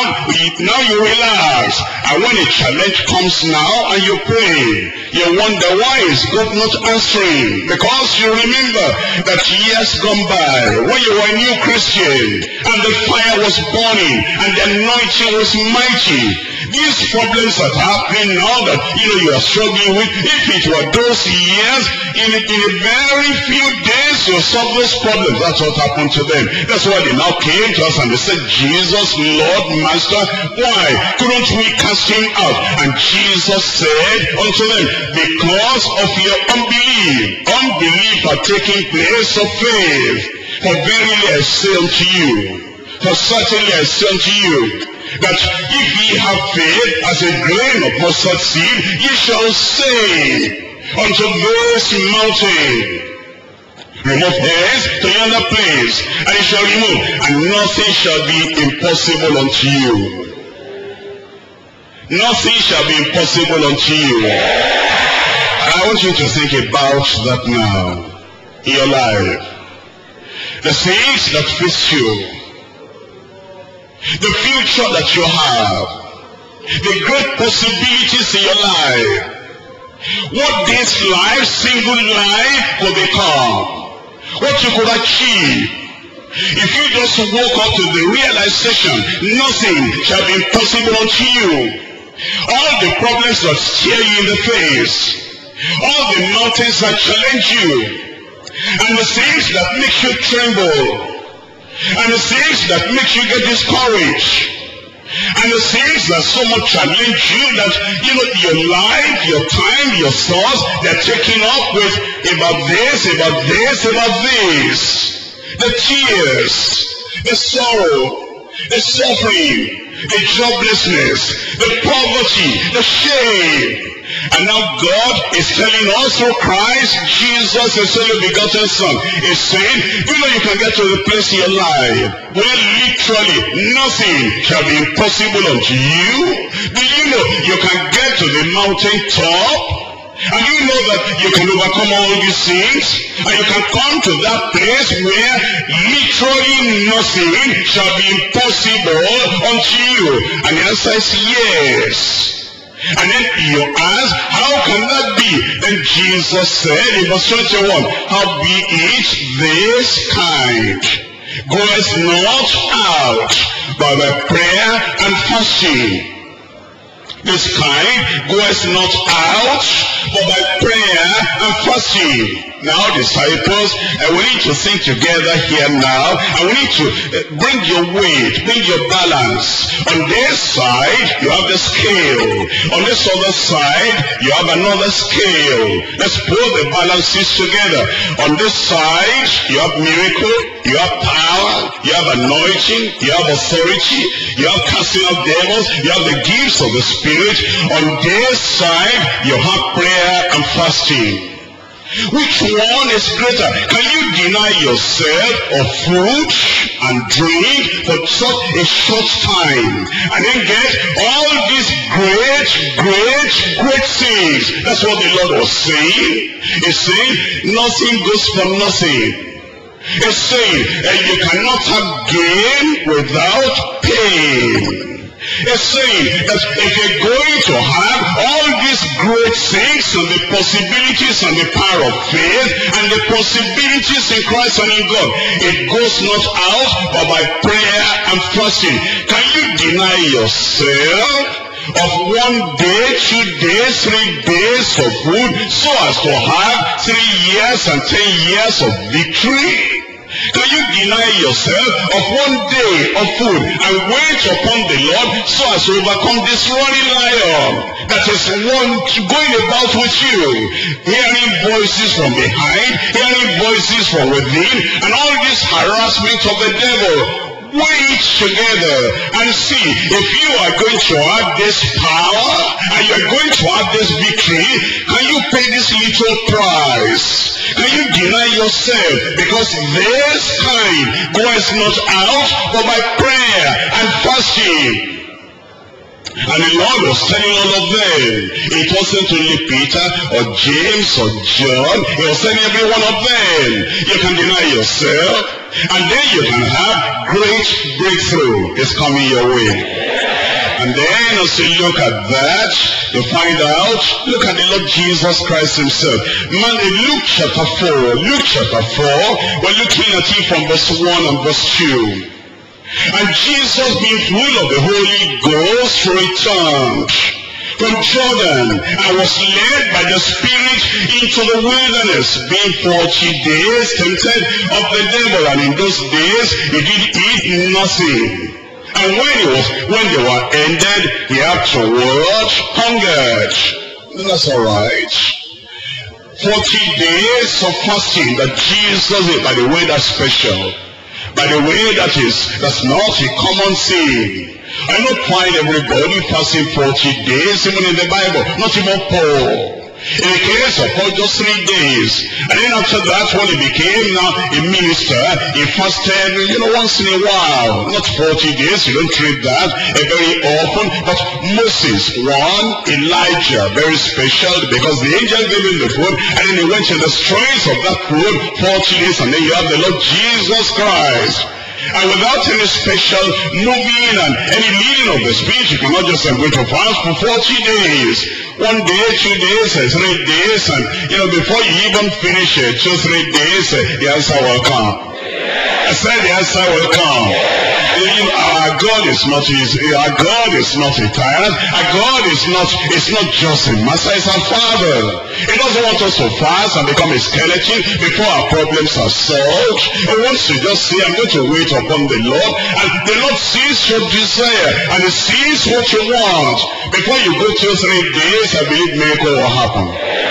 Now you relax. And when a challenge comes now and you pray, you wonder why is God not answering? Because you remember that years gone by when you were a new Christian and the fire was burning and the anointing was mighty. These problems that are happening now that you are struggling with, if it were those years, in a very few days you'll solve those problems. That's what happened to them. That's why they now came to us and they said, Jesus, Lord, Master, why couldn't we cast him out? And Jesus said unto them, because of your unbelief. Unbelief are taking place of faith. For verily I say unto you, for certainly I say unto you, that if ye have faith as a grain of mustard seed, ye shall say unto this mountain, remove hence to yonder place, and it shall remove, and nothing shall be impossible unto you. Nothing shall be impossible unto you. I want you to think about that now in your life. The things that face you, the future that you have, the great possibilities in your life, what this life, single life, could become, what you could achieve. If you just woke up to the realization, nothing shall be impossible unto you. All the problems that stare you in the face, all the mountains that challenge you, and the things that make you tremble, and the things that make you get discouraged, and the things that so much challenge you that your life, your time, your thoughts, they're taking up with about this, about this, about this. The tears, the sorrow, the suffering, the joblessness, the poverty, the shame. And now God is telling us through Christ Jesus, his only begotten Son, is saying, you can get to the place in your life where literally nothing shall be impossible unto you. Do you know you can get to the mountain top? And you know that you can overcome all these things, and you can come to that place where literally nothing shall be impossible unto you. And the answer is yes. And then you ask, how can that be? Then Jesus said in verse 21, howbeit this kind goeth not out but by prayer and fasting. This kind goeth not out but by prayer and fasting. Now, disciples, we need to think together here now, and we need to bring your weight, bring your balance. On this side, you have the scale. On this other side, you have another scale. Let's put the balances together. On this side, you have miracle, you have power, you have anointing, you have authority, you have casting out devils, you have the gifts of the Spirit. On this side, you have prayer and fasting. Which one is greater? Can you deny yourself of food and drink for such a short time and then get all these great things? That's what the Lord was saying. He's saying nothing goes for nothing. He's saying you cannot have gain without pain. He's saying that if you're going to have all great things and the possibilities and the power of faith and the possibilities in Christ and in God. It goes not out but by prayer and fasting. Can you deny yourself of 1 day, 2 days, 3 days of food so as to have 3 years and 10 years of victory? Can you deny yourself of 1 day of food and wait upon the Lord so as to overcome this roaring lion that is going about with you, hearing voices from behind, hearing voices from within, and all this harassment of the devil? Wait together and see if you are going to have this power and you are going to have this victory. Can you pay this little price? Can you deny yourself? Because this kind goes not out but by prayer and fasting. And the Lord was telling all of them. It wasn't only Peter or James or John. He was telling every one of them. You can deny yourself, and then you can have great breakthrough. It's coming your way. And then as you look at that, you find out, look at the Lord Jesus Christ himself. Man, in Luke chapter 4, we're looking at it from verse 1 and verse 2. And Jesus, being full of the Holy Ghost, returned from Jordan and was led by the Spirit into the wilderness, being 40 days tempted of the devil. And in those days he did eat nothing. And when they were ended, he afterward hungered. That's all right. 40 days of fasting that Jesus did. By the way, that's special. By the way, that's not a common thing. I don't find everybody fasting 40 days, even in the Bible. Not even Paul. In the case of Paul, just 3 days. And then after that, when he became now a minister, he fasted, once in a while. Not 40 days, you don't treat that very often. But Moses, Elijah, very special, because the angel gave him the food, and then he went in the strains of that food 40 days, and then you have the Lord Jesus Christ. And without any special moving and any leading of the Spirit, you cannot just go to fast for 40 days. 1 day, 2 days, 3 days, and before you even finish 2 or 3 days, the answer will come. I said the answer will come. Our God is not easy. Our God is not a tyrant. Our God is not just a master. He's our Father. He doesn't want us to fast and become a skeleton before our problems are solved. He wants to just say, I'm going to wait upon the Lord. And the Lord sees your desire and he sees what you want. Before you go 2 or 3 days, I believe miracle will happen.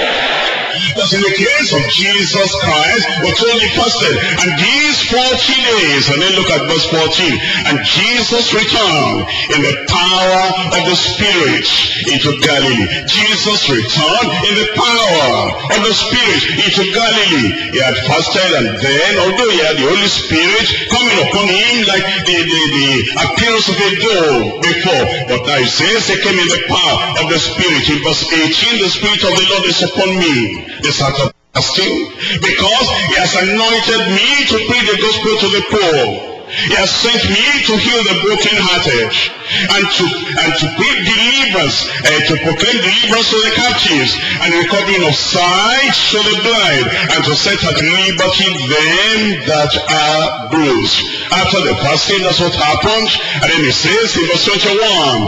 But in the case of Jesus Christ, we're told he fasted. And these 40 days, and then look at verse 14. And Jesus returned in the power of the Spirit into Galilee. Jesus returned in the power of the Spirit into Galilee. He had fasted, and then, although he had the Holy Spirit coming upon him like the appearance of a dove before, but now he says he came in the power of the Spirit. In verse 18, the Spirit of the Lord is upon me. This act of fasting, because he has anointed me to preach the gospel to the poor. He has sent me to heal the brokenhearted, and to preach deliverance, to proclaim deliverance to the captives, and recovering of sight to the blind, and to set at liberty them that are bruised. After the fasting, that's what happened. And then he says in verse 21,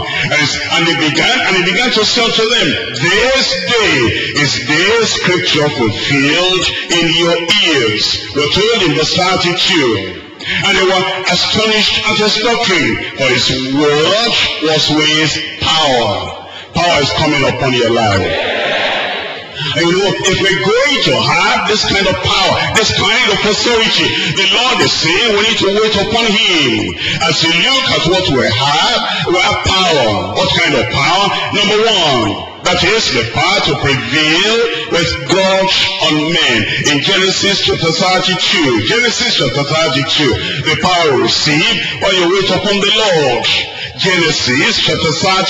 and he began to say unto them, this day is this scripture fulfilled in your ears. We're told in verse 32. And they were astonished at his doctrine, for his word was with power. Power is coming upon your life. And if we're going to have this kind of power, this kind of authority, the Lord is saying we need to wait upon him. As you look at what we have power. What kind of power? Number one, that is the power to prevail with God on men. In Genesis chapter 32, the power we receive while you wait upon the Lord. Genesis chapter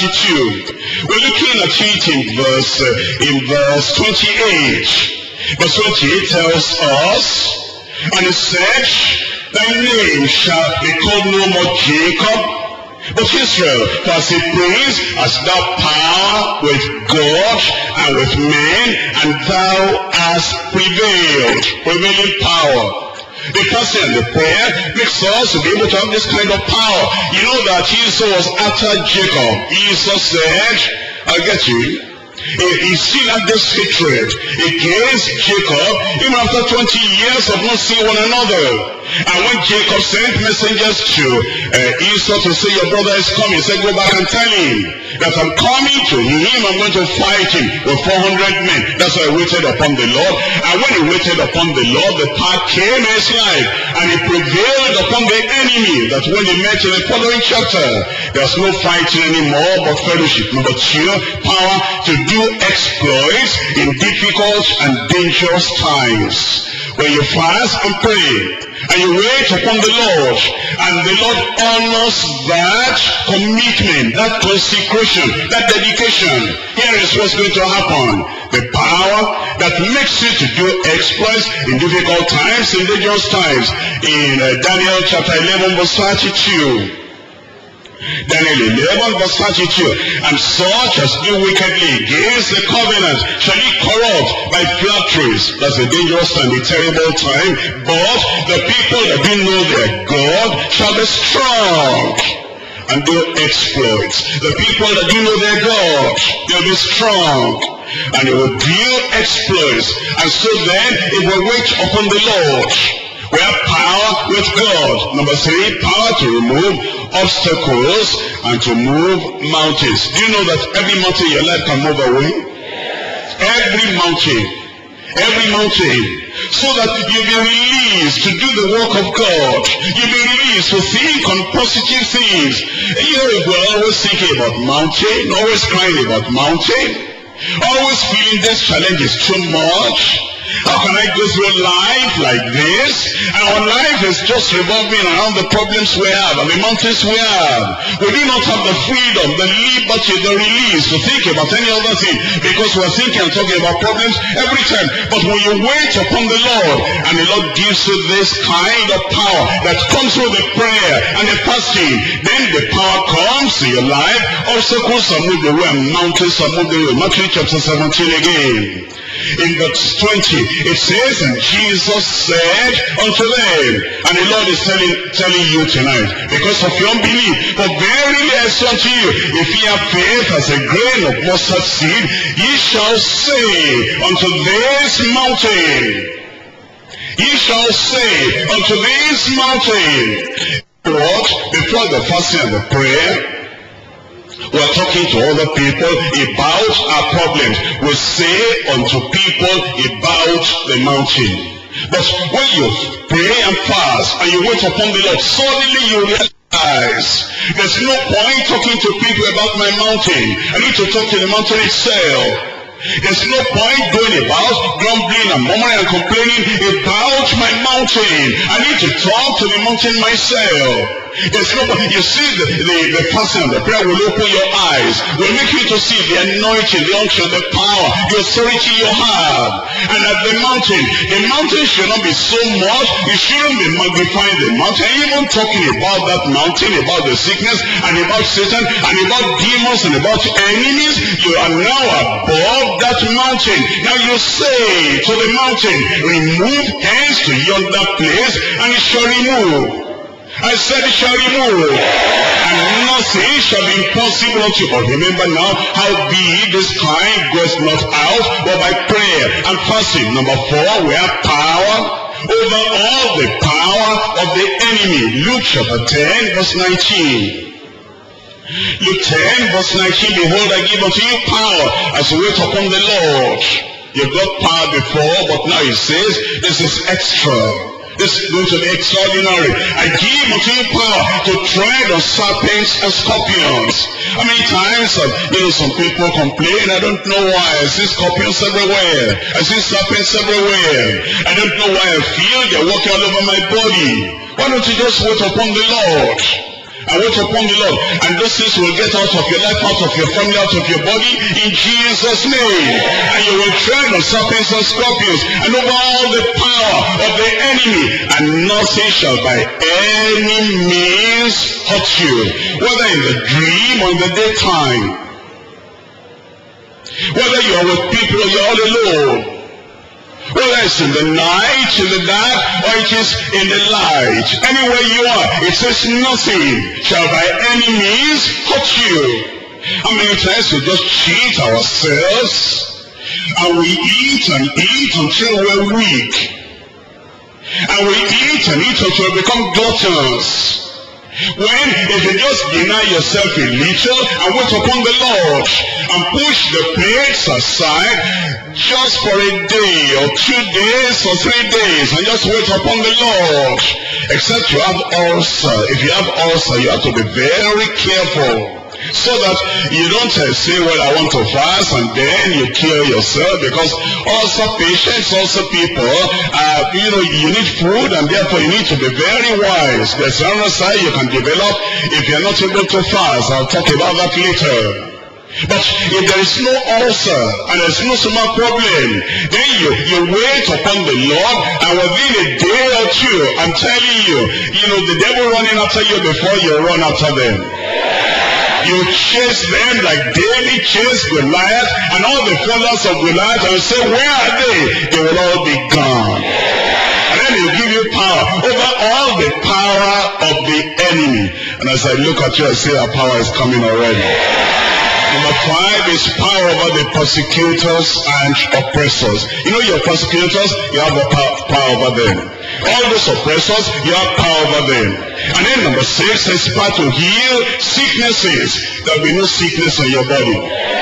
32. We're looking at it in verse 28. Verse 28 tells us, and it said, thy name shall be called no more Jacob, but Israel, for as a prince hast thou power with God and with men, and thou hast prevailed. Prevailing power. The fasting and the prayer makes us to be able to have this kind of power. You know that Esau was after Jacob. Esau said, I'll get you. He still had this hatred against Jacob, even after 20 years of not seeing one another. And when Jacob sent messengers to Esau to say, your brother is coming, he said, go back and tell him that I'm coming to him, I'm going to fight him with 400 men. That's why he waited upon the Lord. And when he waited upon the Lord, the power came in his life, and he prevailed upon the enemy. That when he met in the following chapter, there's no fighting anymore, but fellowship. Number 2, power to do exploits in difficult and dangerous times. When you fast and pray, and you wait upon the Lord, and the Lord honors that commitment, that consecration, that dedication, here is what's going to happen. The power that makes you to do exploits in difficult times, in dangerous times. In Daniel chapter 11 verse 32. Daniel 11 verse 32. And such as do wickedly against the covenant shall he corrupt by flatteries. That's a dangerous and a terrible time. But the people that do know their God shall be strong and do exploits. The people that do know their God, they'll be strong and they will do exploits. And so then it will wait upon the Lord. We have power with God. Number 3, power to remove obstacles and to move mountains. Do you know that every mountain in your life can move away? Yes. Every mountain. Every mountain. So that you'll be released to do the work of God. You'll be released to think on positive things. We're always thinking about mountain, always crying about mountain, always feeling this challenge is too much. How can I go through life like this? And our life is just revolving around the problems we have and the mountains we have. We do not have the freedom, the liberty, the release to think about any other thing, because we're thinking and talking about problems every time. But when you wait upon the Lord, and the Lord gives you this kind of power that comes through the prayer and the fasting, then the power comes to your life. Obstacles are moved away and mountains are moved away. Matthew chapter 17 again. In verse 20, it says, and Jesus said unto them, and the Lord is telling you tonight, because of your unbelief, but verily I say unto you, if ye have faith as a grain of mustard seed, ye shall say unto this mountain, ye shall say unto this mountain. What? Before the fasting and the prayer, we're talking to other people about our problems. We say unto people about the mountain. But when you pray and fast and you wait upon the Lord, suddenly you realize there's no point talking to people about my mountain. I need to talk to the mountain itself. There's no point going about grumbling and murmuring and complaining about my mountain. I need to talk to the mountain myself. There's no point. You see, the fasting and the prayer will open your eyes, will make you to see the anointing, the unction, the power, the authority you have. And at the mountain should not be so much. You shouldn't be magnifying the mountain, even talking about that mountain, about the sickness, and about Satan, and about demons, and about enemies. You are now above that mountain. Now you say to the mountain, remove hence to yonder place, and it shall remove. I said it shall remove, and nothing shall be impossible unto you. But remember now, how big this kind goes not out, but by prayer and fasting. Number 4, we have power over all the power of the enemy. Luke chapter 10 verse 19. Luke 10 verse 19, behold, I give unto you power as you wait upon the Lord. You've got power before, but now he says, this is extra. This is going to be extraordinary. I give unto you power to tread on serpents and scorpions. How many times some people complain, I don't know why. I see scorpions everywhere. I see serpents everywhere. I don't know why I feel they're walking all over my body. Why don't you just wait upon the Lord? I wait upon the Lord, and those things will get out of your life, out of your family, out of your body, in Jesus' name. And you will tread on serpents and scorpions, and over all the power of the enemy, and nothing shall by any means hurt you, whether in the dream or in the daytime. Whether you are with people or you are all alone. Whether it's in the night, in the dark, or it is in the light. Anywhere you are, it says nothing shall by any means hurt you. How many times we just cheat ourselves? And we eat until we're weak. And we eat until we become gluttons. When if you just deny yourself a little and wait upon the Lord and push the plates aside just for a day or 2 days or 3 days and just wait upon the Lord. Except you have ulcer. If you have ulcer, you have to be very careful. So that you don't say, well, I want to fast, and then you kill yourself, because also patients, also people, you need food, and therefore you need to be very wise. There's another side you can develop if you're not able to fast. I'll talk about that later. But if there is no ulcer, and there's no stomach problem, then you wait upon the Lord, and within a day or two, I'm telling you, the devil running after you before you run after them. You chase them like David chased Goliath, and all the followers of Goliath, and you say, where are they? They will all be gone. And then he'll give you power over all the power of the enemy. And as I look at you, I say, our power is coming already. Number 5 is power over the persecutors and oppressors. You know your persecutors, you have the power over them. All those oppressors, you have power over them. And then number 6 is power to heal sicknesses. There will be no sickness on your body.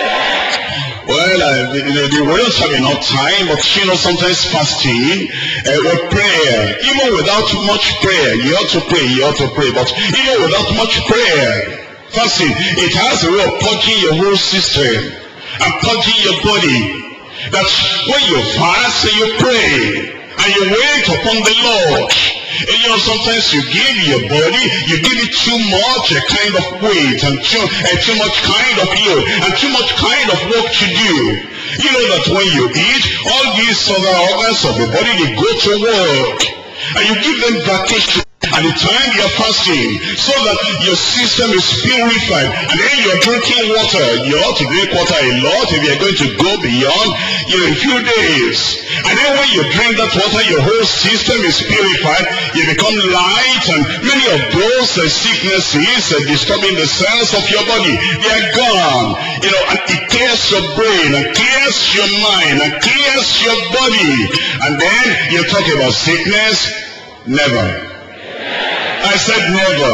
Well, they won't have enough time, but sometimes fasting with prayer, even without much prayer, you ought to pray, but even without much prayer, fasting, it has a way of purging your whole system and purging your body. That when you fast and you pray and you wait upon the Lord, and sometimes you give your body, you give it too much a kind of weight and too much kind of load and too much kind of work to do. You know that when you eat, all these other organs of the body, they go to work, and you give them vacation at the time you're fasting, so that your system is purified, and then you're drinking water. You ought to drink water a lot if you're going to go beyond a few days. And then when you drink that water, your whole system is purified, you become light, and many of those sicknesses disturbing the cells of your body, they are gone. And it clears your brain, and clears your mind, and clears your body. And then you talk about sickness, never. I said never.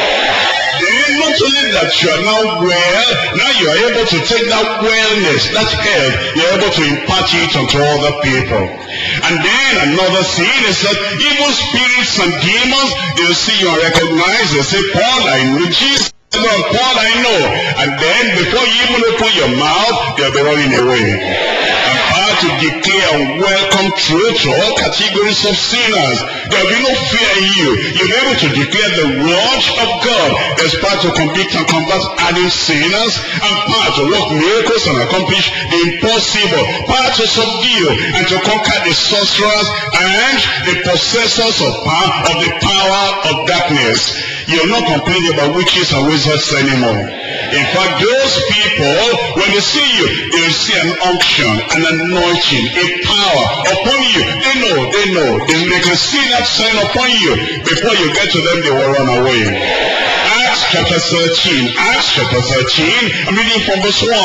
Then not only that you are now well, now you are able to take that wellness, that health, you're able to impart it onto other people. And then another thing is that evil spirits and demons, they'll see you and recognize, they say, Paul, I know Jesus. Paul, I know. And then before you even open your mouth, they'll be running away. And power to declare welcome truth to all categories of sinners. There will be no fear in you. You'll be able to declare the word of God. There's power to convict and combat hardened sinners, and power to work miracles and accomplish the impossible. Power to subdue and to conquer the sorcerers and the possessors of the power of darkness. You're not complaining about witches and wizards anymore. In fact, those people, when they see you, they will see an unction, an anointing, a power upon you. They know. They can see that sign upon you. Before you get to them, they will run away. Acts chapter 13. I'm reading from verse 1.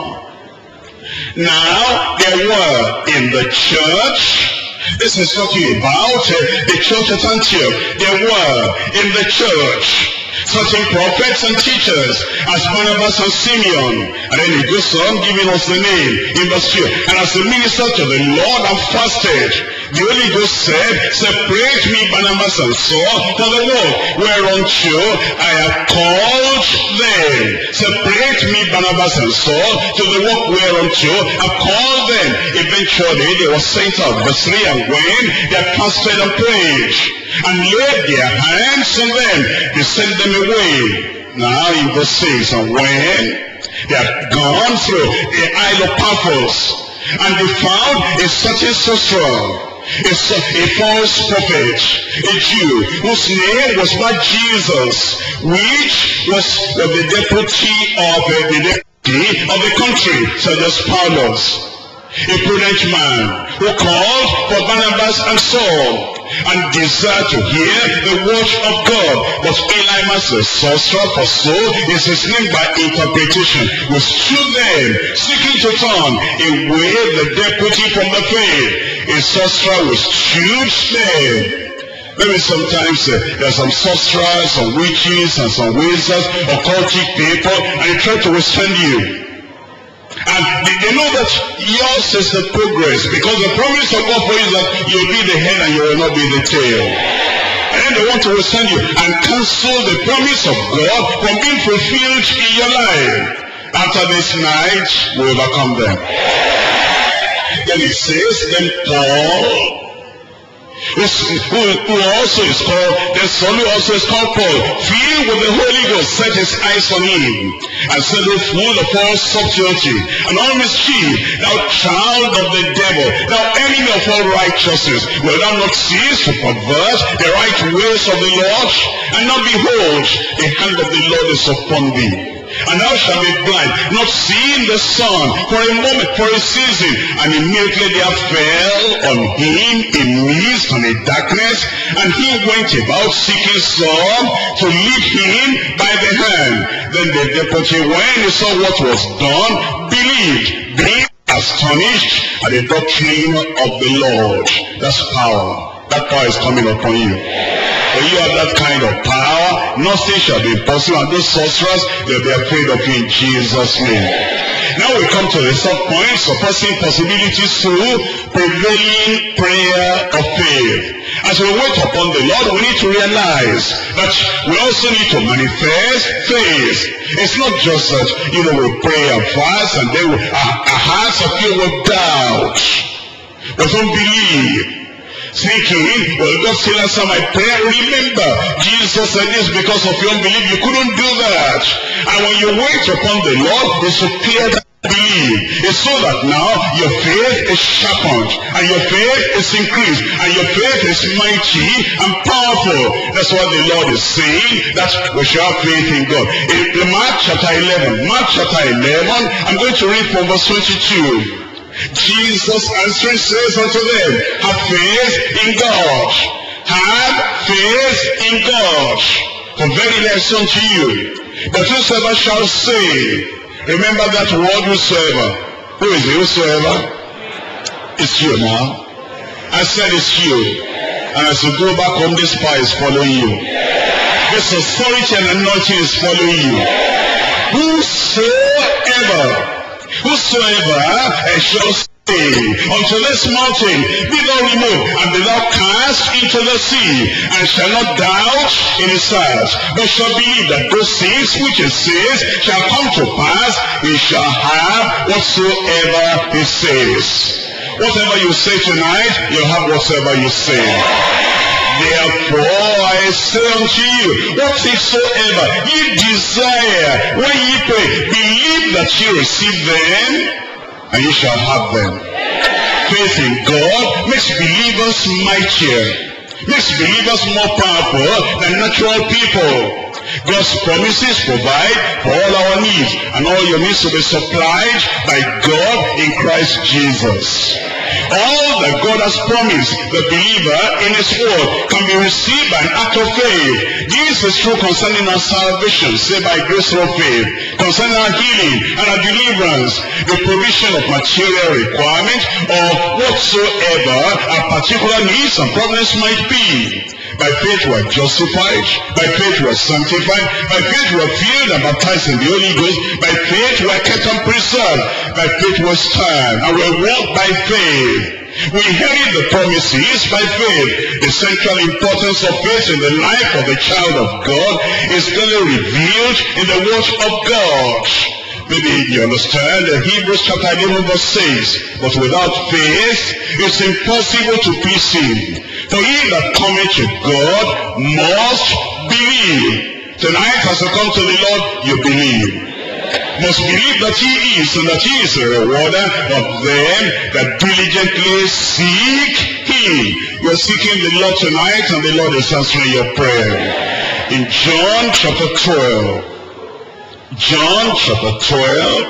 Now, there were in the church, this is talking about the church at Antioch. There were in the church certain prophets and teachers, as Barnabas and Simeon. And then he goes on giving us the name in verse 2. And as the minister to the Lord and fasted, the Holy Ghost said, separate me Barnabas and Saul for the work whereunto I have called them. Separate me Barnabas and Saul to the work whereunto I have called them. Eventually they were sent out. Verse 3, and when they had fasted and prayed and laid their hands on them, they sent them away. Now in verse 6, and when they had gone through the Isle of Paphos, and they found a certain sorcerer, a false prophet, a Jew, whose name was not Jesus, which was the deputy of the of the country, said Paulus, a prudent man, who called for Barnabas and Saul, and desired to hear the word of God. But Elymas the sorcerer, for so is his name by interpretation, withstood them, seeking to turn away the deputy from the faith. A sorcerer withstood them. Maybe sometimes there are some sorcerers, some witches, and some wizards, occultic people, and they try to withstand you. And they know that yours is the progress, because the promise of God for you is that you'll be the head and you will not be the tail. And then they want to withstand you and cancel the promise of God from being fulfilled in your life. After this night, we overcome them. Then it says, then Paul, who also is called, the Son who also is called Paul, filled with the Holy Ghost, set his eyes on him, and said, O full of all subtlety and all mischief, thou child of the devil, thou enemy of all righteousness, will thou not cease to pervert the right ways of the Lord? And now behold, the hand of the Lord is upon thee, and thou shalt be blind, not seeing the sun for a moment, for a season. And immediately there fell on him a mist and a darkness, and he went about seeking some to lead him by the hand. Then the deputy, when he saw what was done, believed, being astonished at the doctrine of the Lord. That's power. That power is coming upon you. When you have that kind of power, nothing shall be impossible. And those sorcerers, they'll be afraid of you in Jesus' name. Now we come to the third point, suppressing possibilities through prevailing prayer of faith. As we wait upon the Lord, we need to realize that we also need to manifest faith. It's not just that, we pray and fast, and then our hearts are filled with doubt, with unbelief, thinking, well, God still answer my prayer. Remember, Jesus said this, because of your unbelief, you couldn't do that. And when you wait upon the Lord, it's to clear that belief. It's so that now your faith is sharpened, and your faith is increased, and your faith is mighty and powerful. That's what the Lord is saying, that we shall have faith in God. In Mark chapter 11, I'm going to read from verse 22. Jesus answering says unto them, have faith in God. Have faith in God. For verily I say unto you, that whosoever shall say, remember that word whosoever. Who is it? Whosoever? It's you now. I said it's you. And as you go back home, this power is following you. This authority and anointing is following you. Whosoever shall say unto this mountain, be thou removed, and be thou cast into the sea, and shall not doubt in his heart, but shall believe that those things which he says shall come to pass, he shall have whatsoever he says. Whatever you say tonight, you'll have whatsoever you say. Therefore I say unto you, whatsoever ye desire when ye pray, believe that ye receive them, and ye shall have them. Faith in God makes believers mightier, makes believers more powerful than natural people. God's promises provide for all our needs, and all your needs will be supplied by God in Christ Jesus. All that God has promised the believer in his word can be received by an act of faith. This is true concerning our salvation, saved by grace through faith, concerning our healing and our deliverance, the provision of material requirement, or whatsoever our particular needs and problems might be. By faith we are justified, by faith we are sanctified, by faith we are filled and baptized in the Holy Ghost, by faith we are kept and preserved, by faith we stand, and we walk by faith. We inherit the promises by faith. The central importance of faith in the life of the child of God is clearly revealed in the Word of God. Maybe you understand Hebrews chapter 11 verse 6. But without faith, it's impossible to please him. For he that cometh to God must believe. Tonight as you come to the Lord, you believe. Must believe that he is, and that he is a rewarder of them that diligently seek him. You are seeking the Lord tonight, and the Lord is answering your prayer. In John chapter 12, John chapter 12,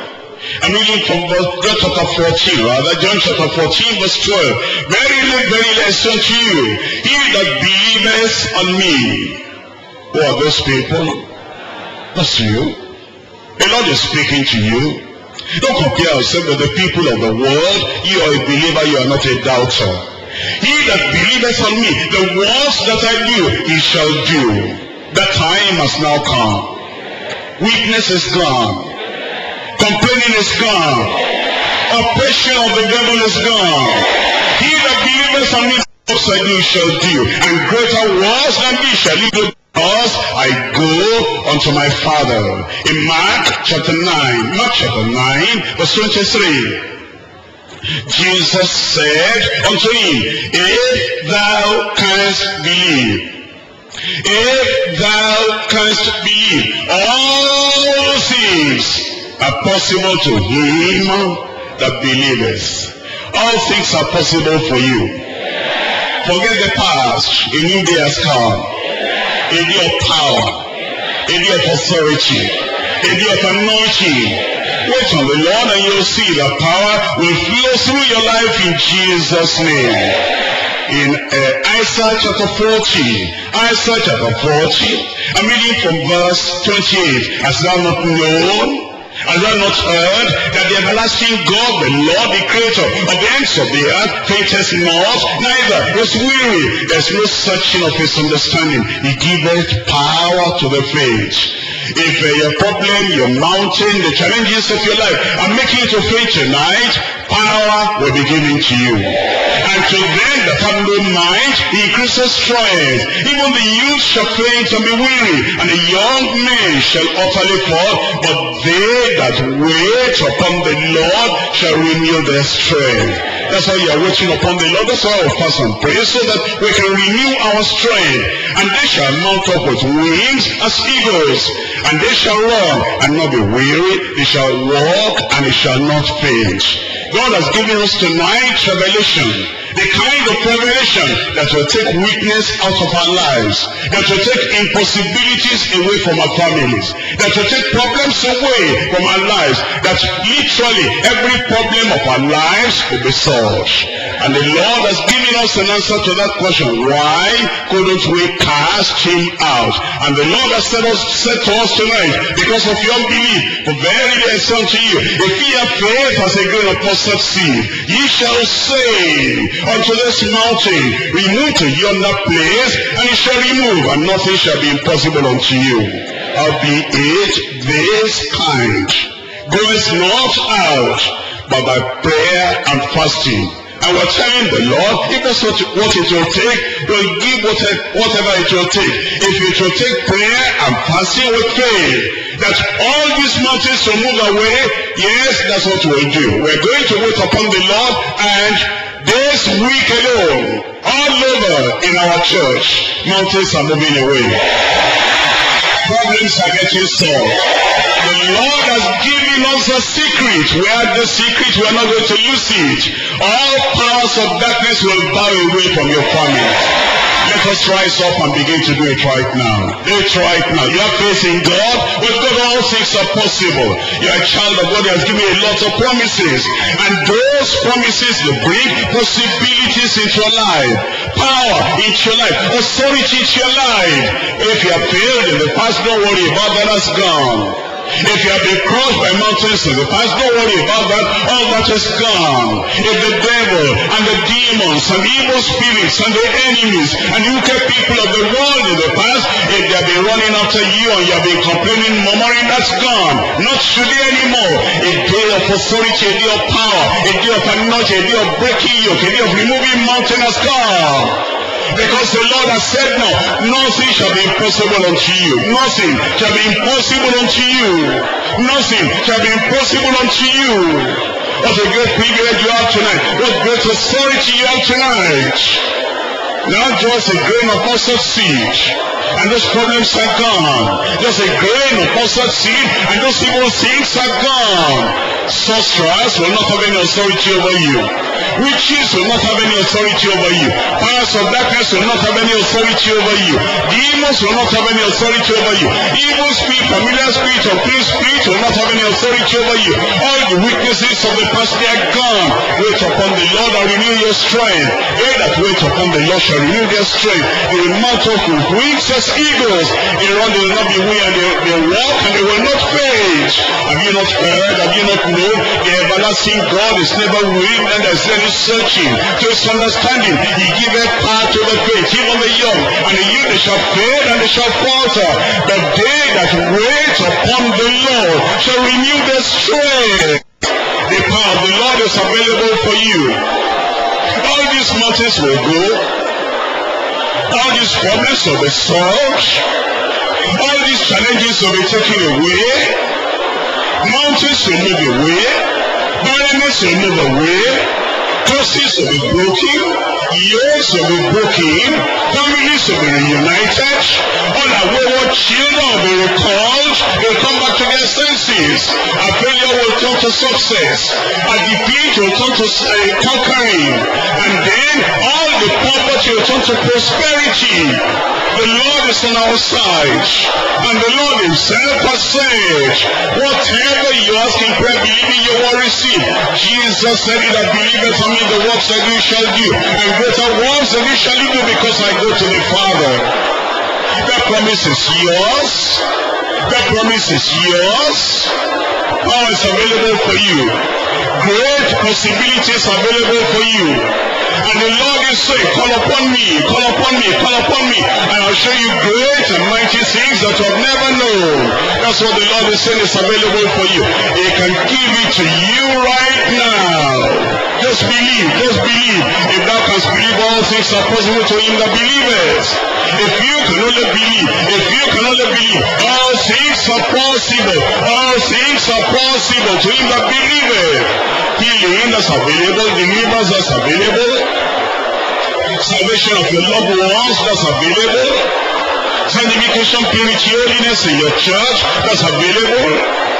I'm reading from John chapter 14, rather, John chapter 14, verse 12. Verily, I say unto you, he that believeth on me. Who are those people? That's you. The Lord is speaking to you. Don't compare yourself with the people of the world. You are a believer, you are not a doubter. He that believeth on me, the works that I do, he shall do. The time has now come. Weakness is gone. Complaining is gone. Oppression of the devil is gone. He that believeth on me, the works I do shall do. And greater works than these shall he do. Because I go unto my Father. In Mark chapter 9, verse 23, Jesus said unto him, if thou canst believe, if thou canst believe, all things are possible to him that believeth. All things are possible for you. Forget the past, a new day has come. A day of power, a day of authority, a day of anointing. Wait on the Lord and you'll see the power will flow through your life in Jesus' name. In Isaiah chapter 40, I'm reading from verse 28. Hast thou not known? Has thou not heard that the everlasting God, the Lord, the creator of the ends of the earth, fainteth not, neither is weary. There's no searching of his understanding. He giveth power to the faint. If your problem, your mountain, the challenges of your life are making you to faint tonight, power will be given to you. And to them that have no mind, he increases strength. Even the youth shall faint and be weary, and the young men shall utterly fall. But they that wait upon the Lord shall renew their strength. That's why you are waiting upon the Lord. That's why we fast and pray, so that we can renew our strength. And they shall mount up with wings as eagles. And they shall run and not be weary. They shall walk and they shall not faint. God has given us tonight revelation. The kind of revelation that will take weakness out of our lives. That will take impossibilities away from our families. That will take problems away from our lives. That literally every problem of our lives will be solved. And the Lord has given us an answer to that question. Why couldn't we cast him out? And the Lord has said to us tonight, because of your unbelief, for verily I say unto you, if ye have faith as a grain of mustard seed, ye shall say unto this mountain, remove to yonder place, and it shall remove, and nothing shall be impossible unto you. Albeit this kind goeth not out, but by prayer and fasting. And we're telling the Lord, if that's what it will take, we'll give whatever it will take. If it will take prayer and fasting with faith, that all these mountains will move away, yes, that's what we'll do. We're going to wait upon the Lord, and this week alone, all over in our church, mountains are moving away. Problems are getting solved. The Lord has given us a secret. We have the secret, we are not going to lose it. All powers of darkness will bow away from your family. Let us rise up and begin to do it right now. Do it right now. You have faith in God. With God all things are possible. You are a child of God. He has given you a lot of promises. And those promises will bring possibilities into your life. Power into your life. Authority into your life. If you have failed in the past, don't worry about that. That's gone. If you have been crushed by mountains in the past, don't worry about that. All that is gone. If the devil and the demons and the evil spirits and the enemies and the wicked people of the world in the past, if they have been running after you and you have been complaining, murmuring, that's gone. Not today anymore. A day of authority, a day of power, a day of anointing, a day of breaking yoke, a day of removing mountain has come. Because the Lord has said no, nothing shall be impossible unto you. Nothing shall be impossible unto you. Nothing shall be impossible unto you. What a great privilege you have tonight. What great authority you have tonight. Not just a grain of mustard seed, and those problems are gone. Just a grain of mustard seed, and those evil things are gone. Sorcerers will not have any authority over you. Witches will not have any authority over you. Powers of darkness will not have any authority over you. Demons will not have any authority over you. Evil spirit, familiar spirit, unclean spirit will not have any authority over you. All the weaknesses of the past, they are gone. Wait upon the Lord and renew your strength. They that wait upon the Lord shall renew their strength. They will mount up with wings as eagles. They run, they will not be weary, and they walk, and they will not faint. Have you not heard? Have you not known? The everlasting God is never weary, and there is any searching to his understanding. He giveth power to the faint, even the young, and the youth they shall fade, and they shall falter. But they that wait upon the Lord shall renew their strength. The power of the Lord is available for you. All these mountains will go. All these problems will be solved. All these challenges will be taken away. Mountains will move away. Barrenness will move away. Curses will be broken. Yokes will be broken. Families will be reunited. All our wayward children will be recalled. They will come back to their senses. Our failure will turn to success. Our defeat will turn to conquering. And then all the poverty will turn to prosperity. The Lord is on our side. And the Lord himself has said, whatever you ask in prayer, believing you will receive. Jesus said, he that believeth on me, the works I do shall do. And greater works than you shall do, because I go to the Father. That promise is yours. That promise is yours. Power is available for you. Great possibilities available for you. And the Lord is saying, call upon me, call upon me, call upon me, and I'll show you great and mighty things that you have never known. That's what the Lord is saying is available for you. He can give it to you right now. Just believe, just believe. If thou canst believe, all things are possible to him that believeth. If you can only believe, if you can only believe, all things are possible. All things are possible to him that believeth. Healing that's available, deliverance that's available, salvation of your loved ones that's available, sanctification, purity, holiness in your church that's available,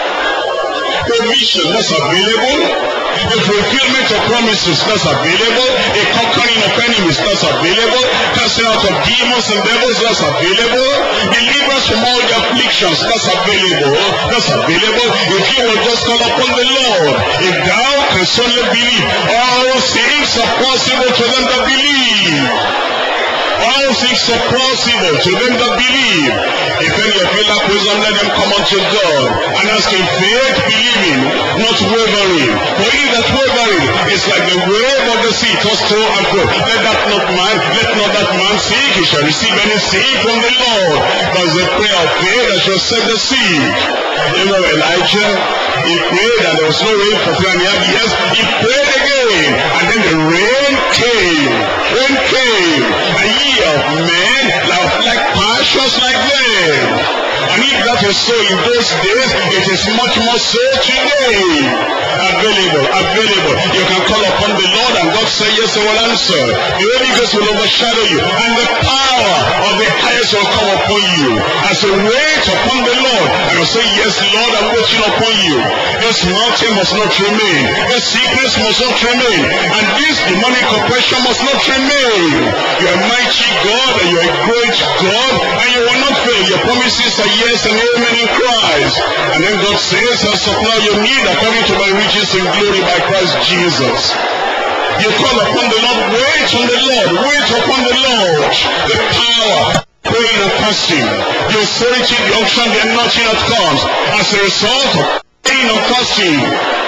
provision that's available, the fulfillment of promises that's available, a conquering of enemies that's available, casting out of demons and devils that's available, deliverance from all the afflictions that's available, if you will just call upon the Lord. If thou canst only believe, all things are possible to them that believe. All things are possible to them that believe. If any of you lack wisdom, let them come unto God and ask in faith, believing, not wavering. For he that wavering is like the wave of the sea, tossed to and fro. Let not that man seek, he shall receive anything from the Lord. But it's the prayer of faith that shall set the seed. You know Elijah, he prayed and there was no rain for 3.5 years. He prayed again, and then the rain came. And ye of men like pastures like them. And if that is so in those days, it is much more so today. Available. You can call upon the Lord and God say yes, he will answer. The Holy Ghost will overshadow you, and the power of the highest will come upon you. As you wait upon the Lord, and you say, yes, Lord, I'm waiting upon you. This mountain must not remain. This sickness must not remain. And this demonic oppression must not remain. You are a mighty God, and you are a great God, and you will not fail. Your promises are yes and amen in Christ. And then God says, I'll supply your need according to my riches in glory by Christ Jesus. You call upon the Lord, wait on the Lord, wait upon the Lord. The power, praying and fasting, the authority, the unction, the anointing that comes as a result of praying and fasting.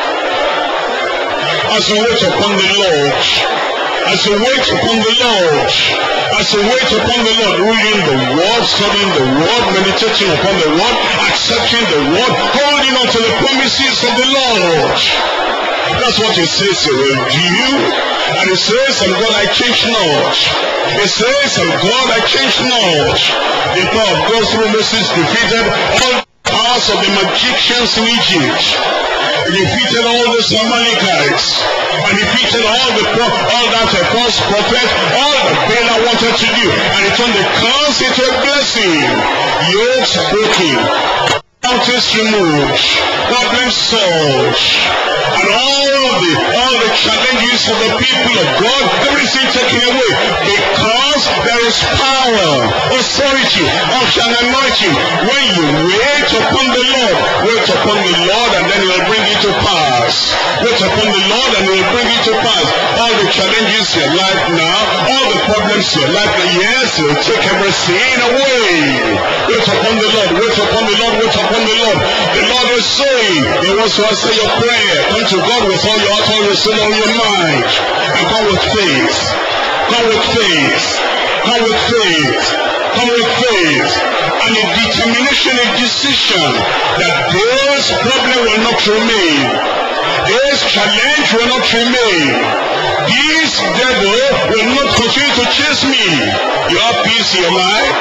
As you wait upon the Lord, as you wait upon the Lord, as you wait upon the Lord, reading the word, studying the word, meditating upon the word, accepting the word, holding on to the promises of the Lord. That's what he says he will do. And he says, I'm God, I change not. He says, I'm God, I change not. The power of God through Moses defeated all the powers of the magicians in Egypt. He defeated all the Amalekites, and defeated all that false prophet, all that Balaam wanted to do, and he turned the curse into a blessing. Yokes broken, mountains removed, problems solved, and all the challenges lives of the people of God, everything taken away. Because there is power, authority, unction, anointing. When you wait upon the Lord, and then He will bring it to pass. Wait upon the Lord and He will bring it to pass. All the challenges in your life now, all the problems in your life, yes, He will take everything away. Wait upon the Lord, wait upon the Lord, wait upon the Lord. The Lord is saying, He wants to answer your prayer. Come to God with all your heart, all your soul, all your mind. And come with faith. Come with faith. Come with faith. Come with faith. And a determination, a decision that this problem will not remain. This challenge will not remain. This devil will not continue to chase me. You have peace in your life.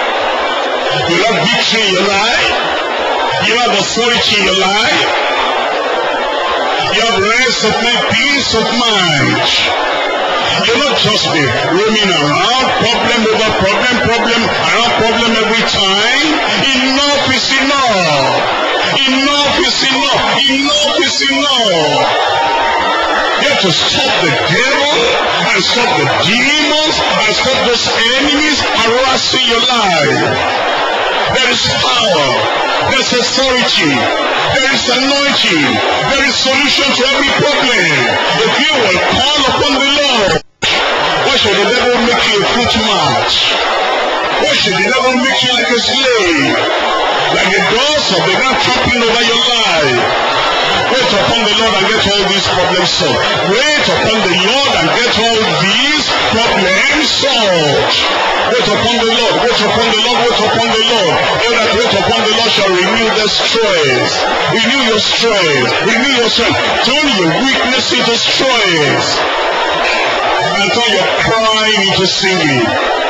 You have victory in your life. You have authority in your life. You have rest of mind, peace of mind. You'll not just be roaming around, problem over problem, around problem every time. Enough is enough. Enough is enough. Enough is enough. You have to stop the devil and stop the demons and stop those enemies harassing your life. There is power. There is authority. There is anointing. There is solution to every problem. If you will call upon the Lord, why should the devil make you a footmat? Why should the devil make you like a slave? Like the doors of the ground trampling over your life. Wait upon the Lord and get all these problems solved. Wait upon the Lord and get all these problems solved. Wait upon the Lord, wait upon the Lord, wait upon the Lord. All that wait upon the Lord shall renew their strength. Renew your strength. Renew your strength. Turn your weakness into strength. And turn your crying into singing.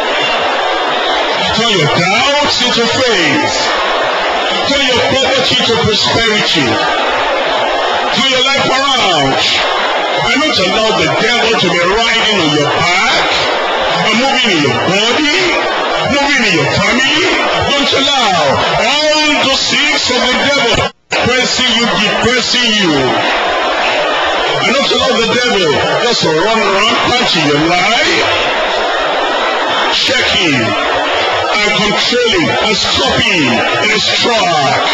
Turn your doubts into faith. Turn your poverty to prosperity. Turn your life around. And not allow the devil to be riding on your back, and moving in your body, moving in your family. Don't allow all those things of the devil pressing you, depressing you. And not allow the devil just to run rampant in your life, checking and controlling and stopping in his track.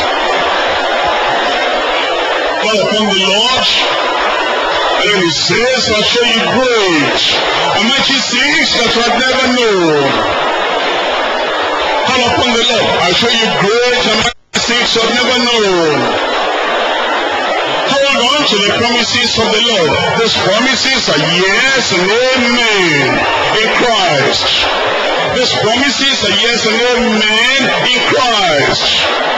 Call upon the Lord, and then He says, I'll show you great and mighty things that you have never known. Call upon the Lord, I'll show you great and mighty things you have never known. Hold on to the promises of the Lord. Those promises are yes and amen in Christ. Those promises are yes and amen in Christ.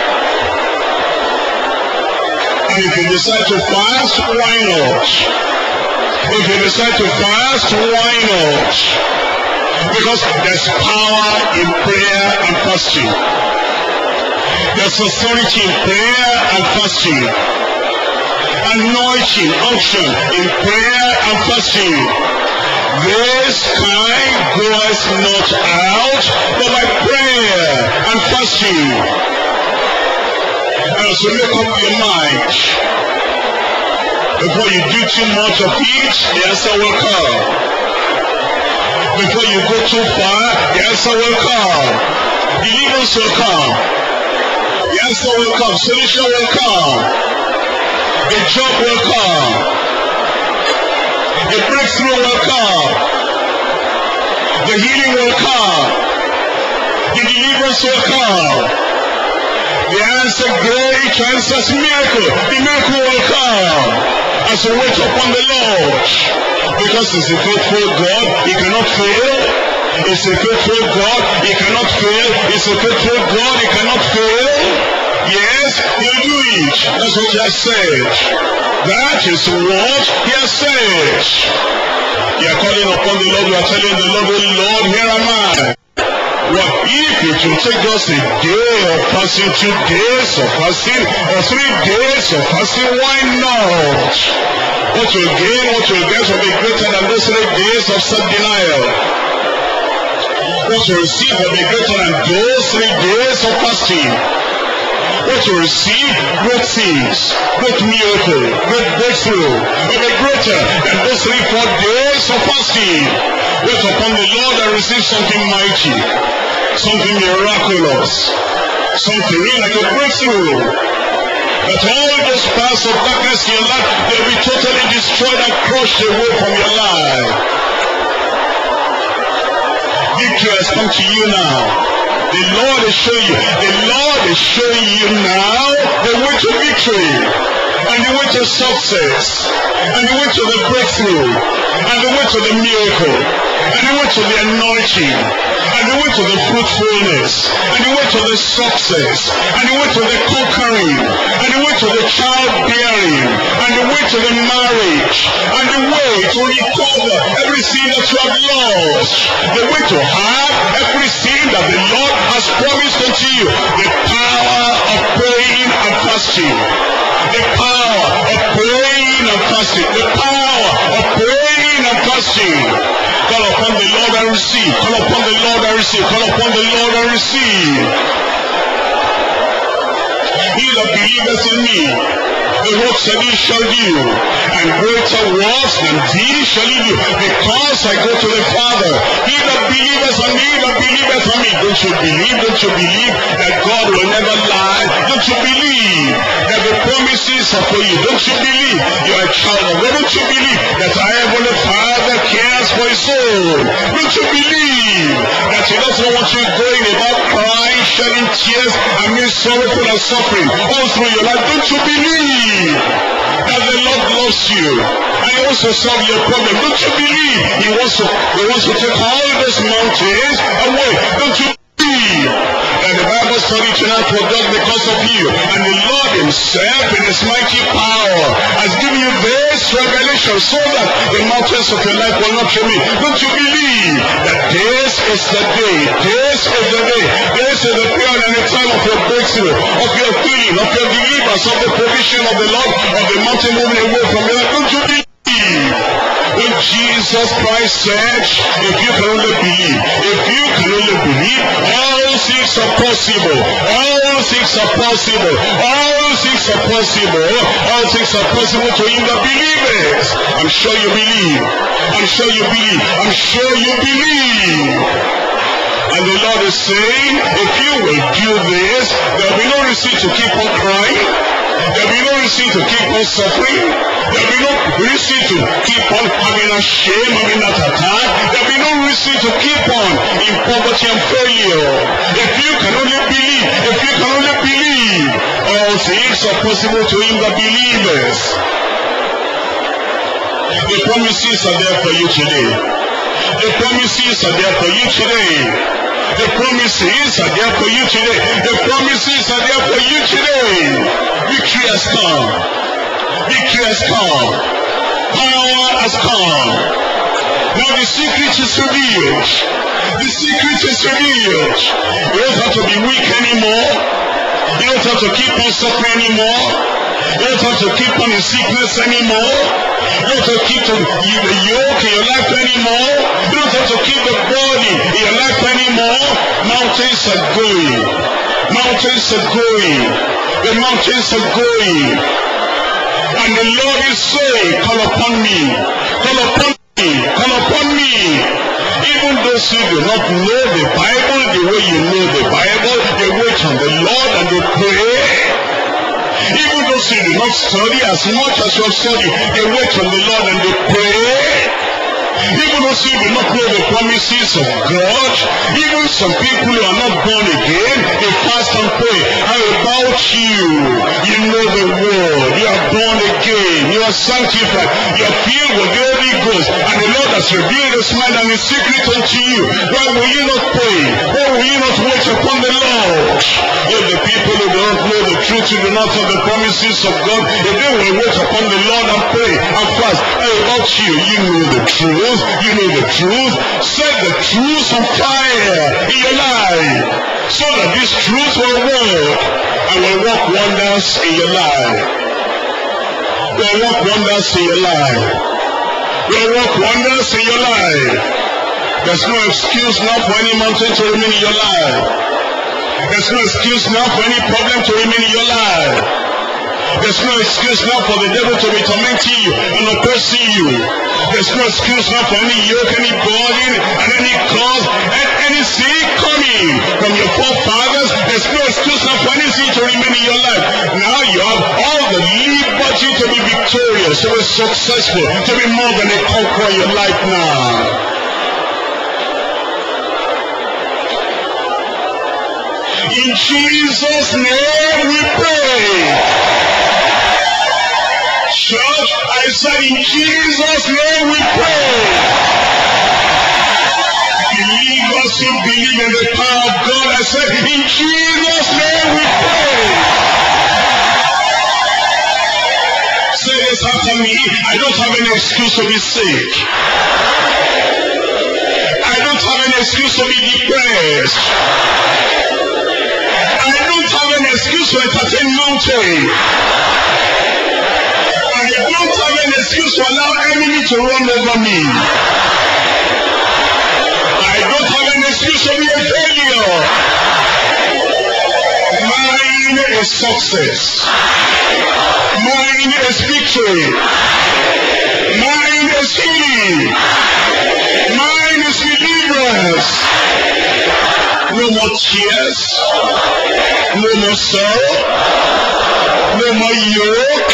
And if you decide to fast, why not? If you decide to fast, why not? Because there's power in prayer and fasting. There's authority in prayer and fasting. Anointing, unction in prayer and fasting. This kind goes not out, but by prayer and fasting. And so make up your mind. Before you do too much of it, the answer will come. Before you go too far, the answer will come. Deliverance will come. The answer will come. Solution will come. The job will come. The breakthrough will come. The healing will come. The deliverance will come. The answer great answers miracle. The miracle will come as we wait upon the Lord. Because He's a faithful God, He cannot fail. He's a faithful God, He cannot fail. He's a faithful God, He cannot fail. Yes, He'll do it. That's what He has said. That is what He has said. You are calling upon the Lord, you are telling the Lord, oh Lord, here am I. Well, if it will take us a day of fasting, 2 days of fasting, or 3 days of fasting, why not? What you'll gain, what you'll get will be greater than those 3 days of self-denial. What you receive will be greater than those 3 days of fasting. what to receive great things, great miracle, great breakthrough, will be greater than those 3-4 days of fasting. Wait upon the Lord and receive something mighty, something miraculous, something real like a breakthrough. That all those powers of darkness in your life, they'll be totally destroyed and crushed away from your life. Victory has come to you now. The Lord is showing you. The Lord is showing you now the way to victory, and the way to success, and the way to the breakthrough, and the way to the miracle, and the way to the anointing, and the way to the fruitfulness, and the way to the success, and the way to the conquering, and the way to the childbearing, and the way to the marriage, and the way to recover everything that you have lost, the way to have everything that the Lord has promised unto you. The power of praying and fasting. The power of praying and fasting. The power of praying and fasting. Call upon the Lord and receive. Call upon the Lord and receive. Call upon the Lord and receive. He that believeth in me, the works that he shall do, and greater works than these shall he do, because I go to the Father. He that believeth on me, that believeth on me. Don't you believe? Don't you believe that God will never lie? Don't you believe that the promises are for you? Don't you believe you are a child of God? Don't you believe that I am the Father cares for his soul? Don't you believe that he doesn't want you going about crying, shedding tears, and being sorrowful and suffering all through your life? Don't you believe that the Lord loves you and he wants to solve your problem? Don't you believe he wants to take all those mountains away? Don't you believe that the Bible study tonight was done because of you, and the Lord himself in his mighty power has given you this revelation so that the mountains of your life will not remain? Don't you believe that this is the day, this is the day, this is the period and the time of your breakthrough, of your healing, of your deliverance, of the provision of the Lord, of the mountain moving away from your life? Don't you believe? When Jesus Christ said, if you can only believe, if you can only believe, all things are possible, all things are possible, all things are possible, all things are possible to him that believeth. I'm sure you believe, I'm sure you believe, I'm sure you believe. And the Lord is saying, if you will do this, there will be no reason to keep on crying. There will be no reason to keep on suffering. There will be no reason to keep on having a shame, having that attack. There will be no reason to keep on in poverty and failure. If you can only believe, if you can only believe, all things are possible to him that believeth. The promises are there for you today. The promises are there for you today. The promises are there for you today. The promises are there for you today. Victory has come. Victory has come. Power has come. Now the secret is revealed. The secret is revealed. You don't have to be weak anymore. You don't have to keep on suffering anymore. You don't have to keep on in sickness anymore. You don't have to keep the yoke in your life anymore. You don't have to keep the body in your life anymore. Mountains are going. Mountains are going. The mountains are going. And the Lord is saying, call upon me. Call upon me. Call upon me. Even those who do not know the Bible the way you know the Bible, they wait on the Lord and they pray. Even those who do not study as much as you have studied, they wait on the Lord and they pray. Even those who do not know the promises of God, even some people who are not born again, they fast and pray. How about you? You know the word. You are born again. You are sanctified. You are filled with the Holy Ghost. And the Lord has revealed his mind and his secret unto you. Why will you not pray? Why will you not wait upon the Lord? If the people who do not know the truth, who do not have the promises of God, if they will wait upon the Lord and pray and fast, how about you? You know the truth. You know the truth. Set the truth on fire in your life, so that this truth will work and will work wonders in your life. Will work wonders in your life. Will work wonders in your life. There's no excuse now for any mountain to remain in your life. There's no excuse now for any problem to remain in your life. There's no excuse now for the devil to be tormenting you and oppressing you. There's no excuse now for any yoke, any burden, and any cause, and any sin coming from your forefathers. There's no excuse now for anything to remain in your life. Now you have all the liberty to be victorious, to be successful, to be more than a conqueror in your life now. In Jesus' name we pray. Church, I said in Jesus' name we pray. Believers who believe in the power of God, I said in Jesus' name we pray. Say this after me. I don't have any excuse to be sick. I don't have any excuse to be depressed. I don't have any excuse to entertain mountain. I don't have any excuse to allow enemy to run over me. I don't have any excuse to be a failure. Mine is success. Mine is victory. Mine is healing. Mine is deliverance. No more tears. No more sorrow. No more yoke.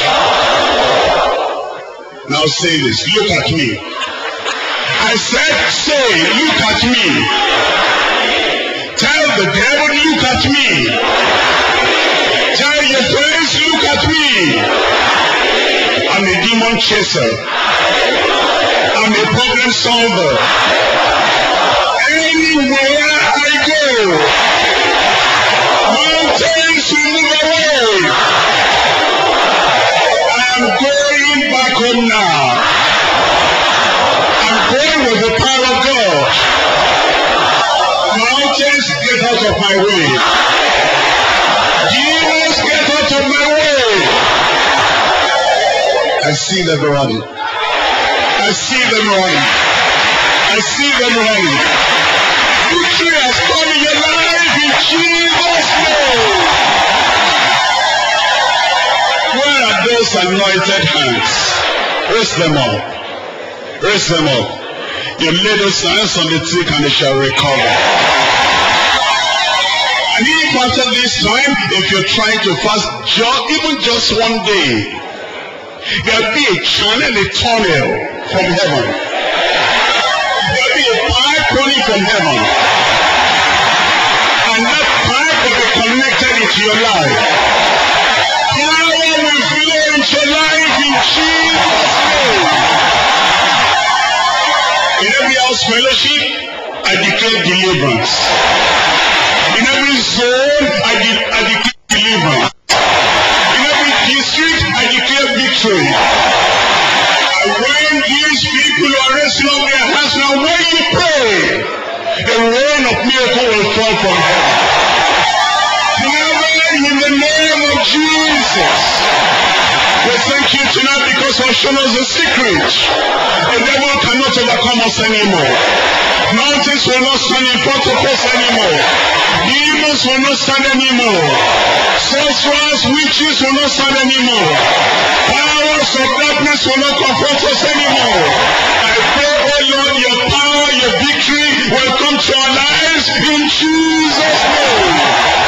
Now say this. Look at me. I said, say, look at me. Tell the devil, look at me. Tell your friends, look at me. I'm a demon chaser. I'm a problem solver. Anywhere I go, mountains will move away. I'm going back home now. I'm going with the power of God. Mountains, get out of my way. Demons, get out of my way. I see them running. I see them running. I see them running. Victory has come in your life in Jesus' name. Where are those anointed hands? Raise them up. Raise them up. You lay those hands on the sick and they shall recover. And if after this time, if you're trying to fast even just one day, there'll be a channel, a tunnel from heaven. There'll be a pipe running from heaven. And that pipe will be connected into your life. Power will flow into your life in Jesus' name. In every house fellowship, I declare deliverance. In every zone, I declare deliverance. In every district, I declare victory. And when these people are raising up their hands now, when you pray, the rain of miracle will fall from heaven. Father, in the name of Jesus, we thank you tonight because you have shown us the secret. The devil cannot overcome us anymore. Mountains will not stand in front of us anymore. Demons will not stand anymore. Sorcerers, witches will not stand anymore. Powers of darkness will not confront us anymore. I pray, oh Lord, your power, your victory will come to our lives in Jesus' name.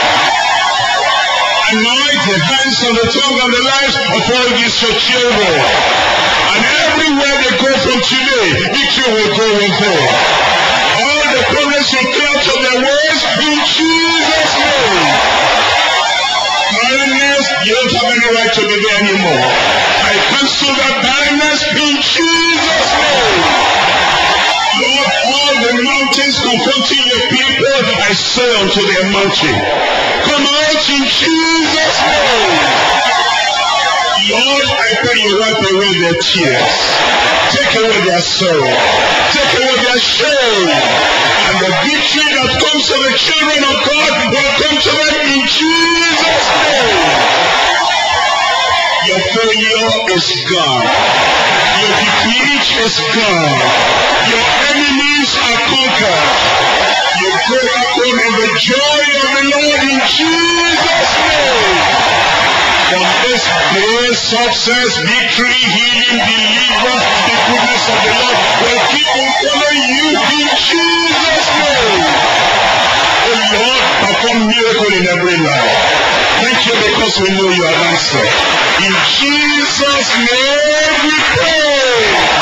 Anoint the hands and the tongue and the lives of all these your children. And everywhere they go from today, victory will go with them. All the problems will clear out of their ways in Jesus' name. Barrenness, you don't have any right to be there anymore. I cancel that barrenness in Jesus' name. Lord, all the mountains confronting your people, I say unto their mountain, come out in Jesus' name. Lord, I pray you wipe away their tears. Take away their sorrow. Take away their shame. And the victory that comes to the children of God will come to them in Jesus' name. Your failure is gone. Your defeat is gone. Your enemies are conquered. You go back home in the joy of the Lord in Jesus' name. From this day, success, victory, healing, deliverance, the goodness of the Lord will keep on following you in Jesus' name. Oh Lord, perform miracle in every life. Thank you because we know you are answered. In Jesus' name we pray.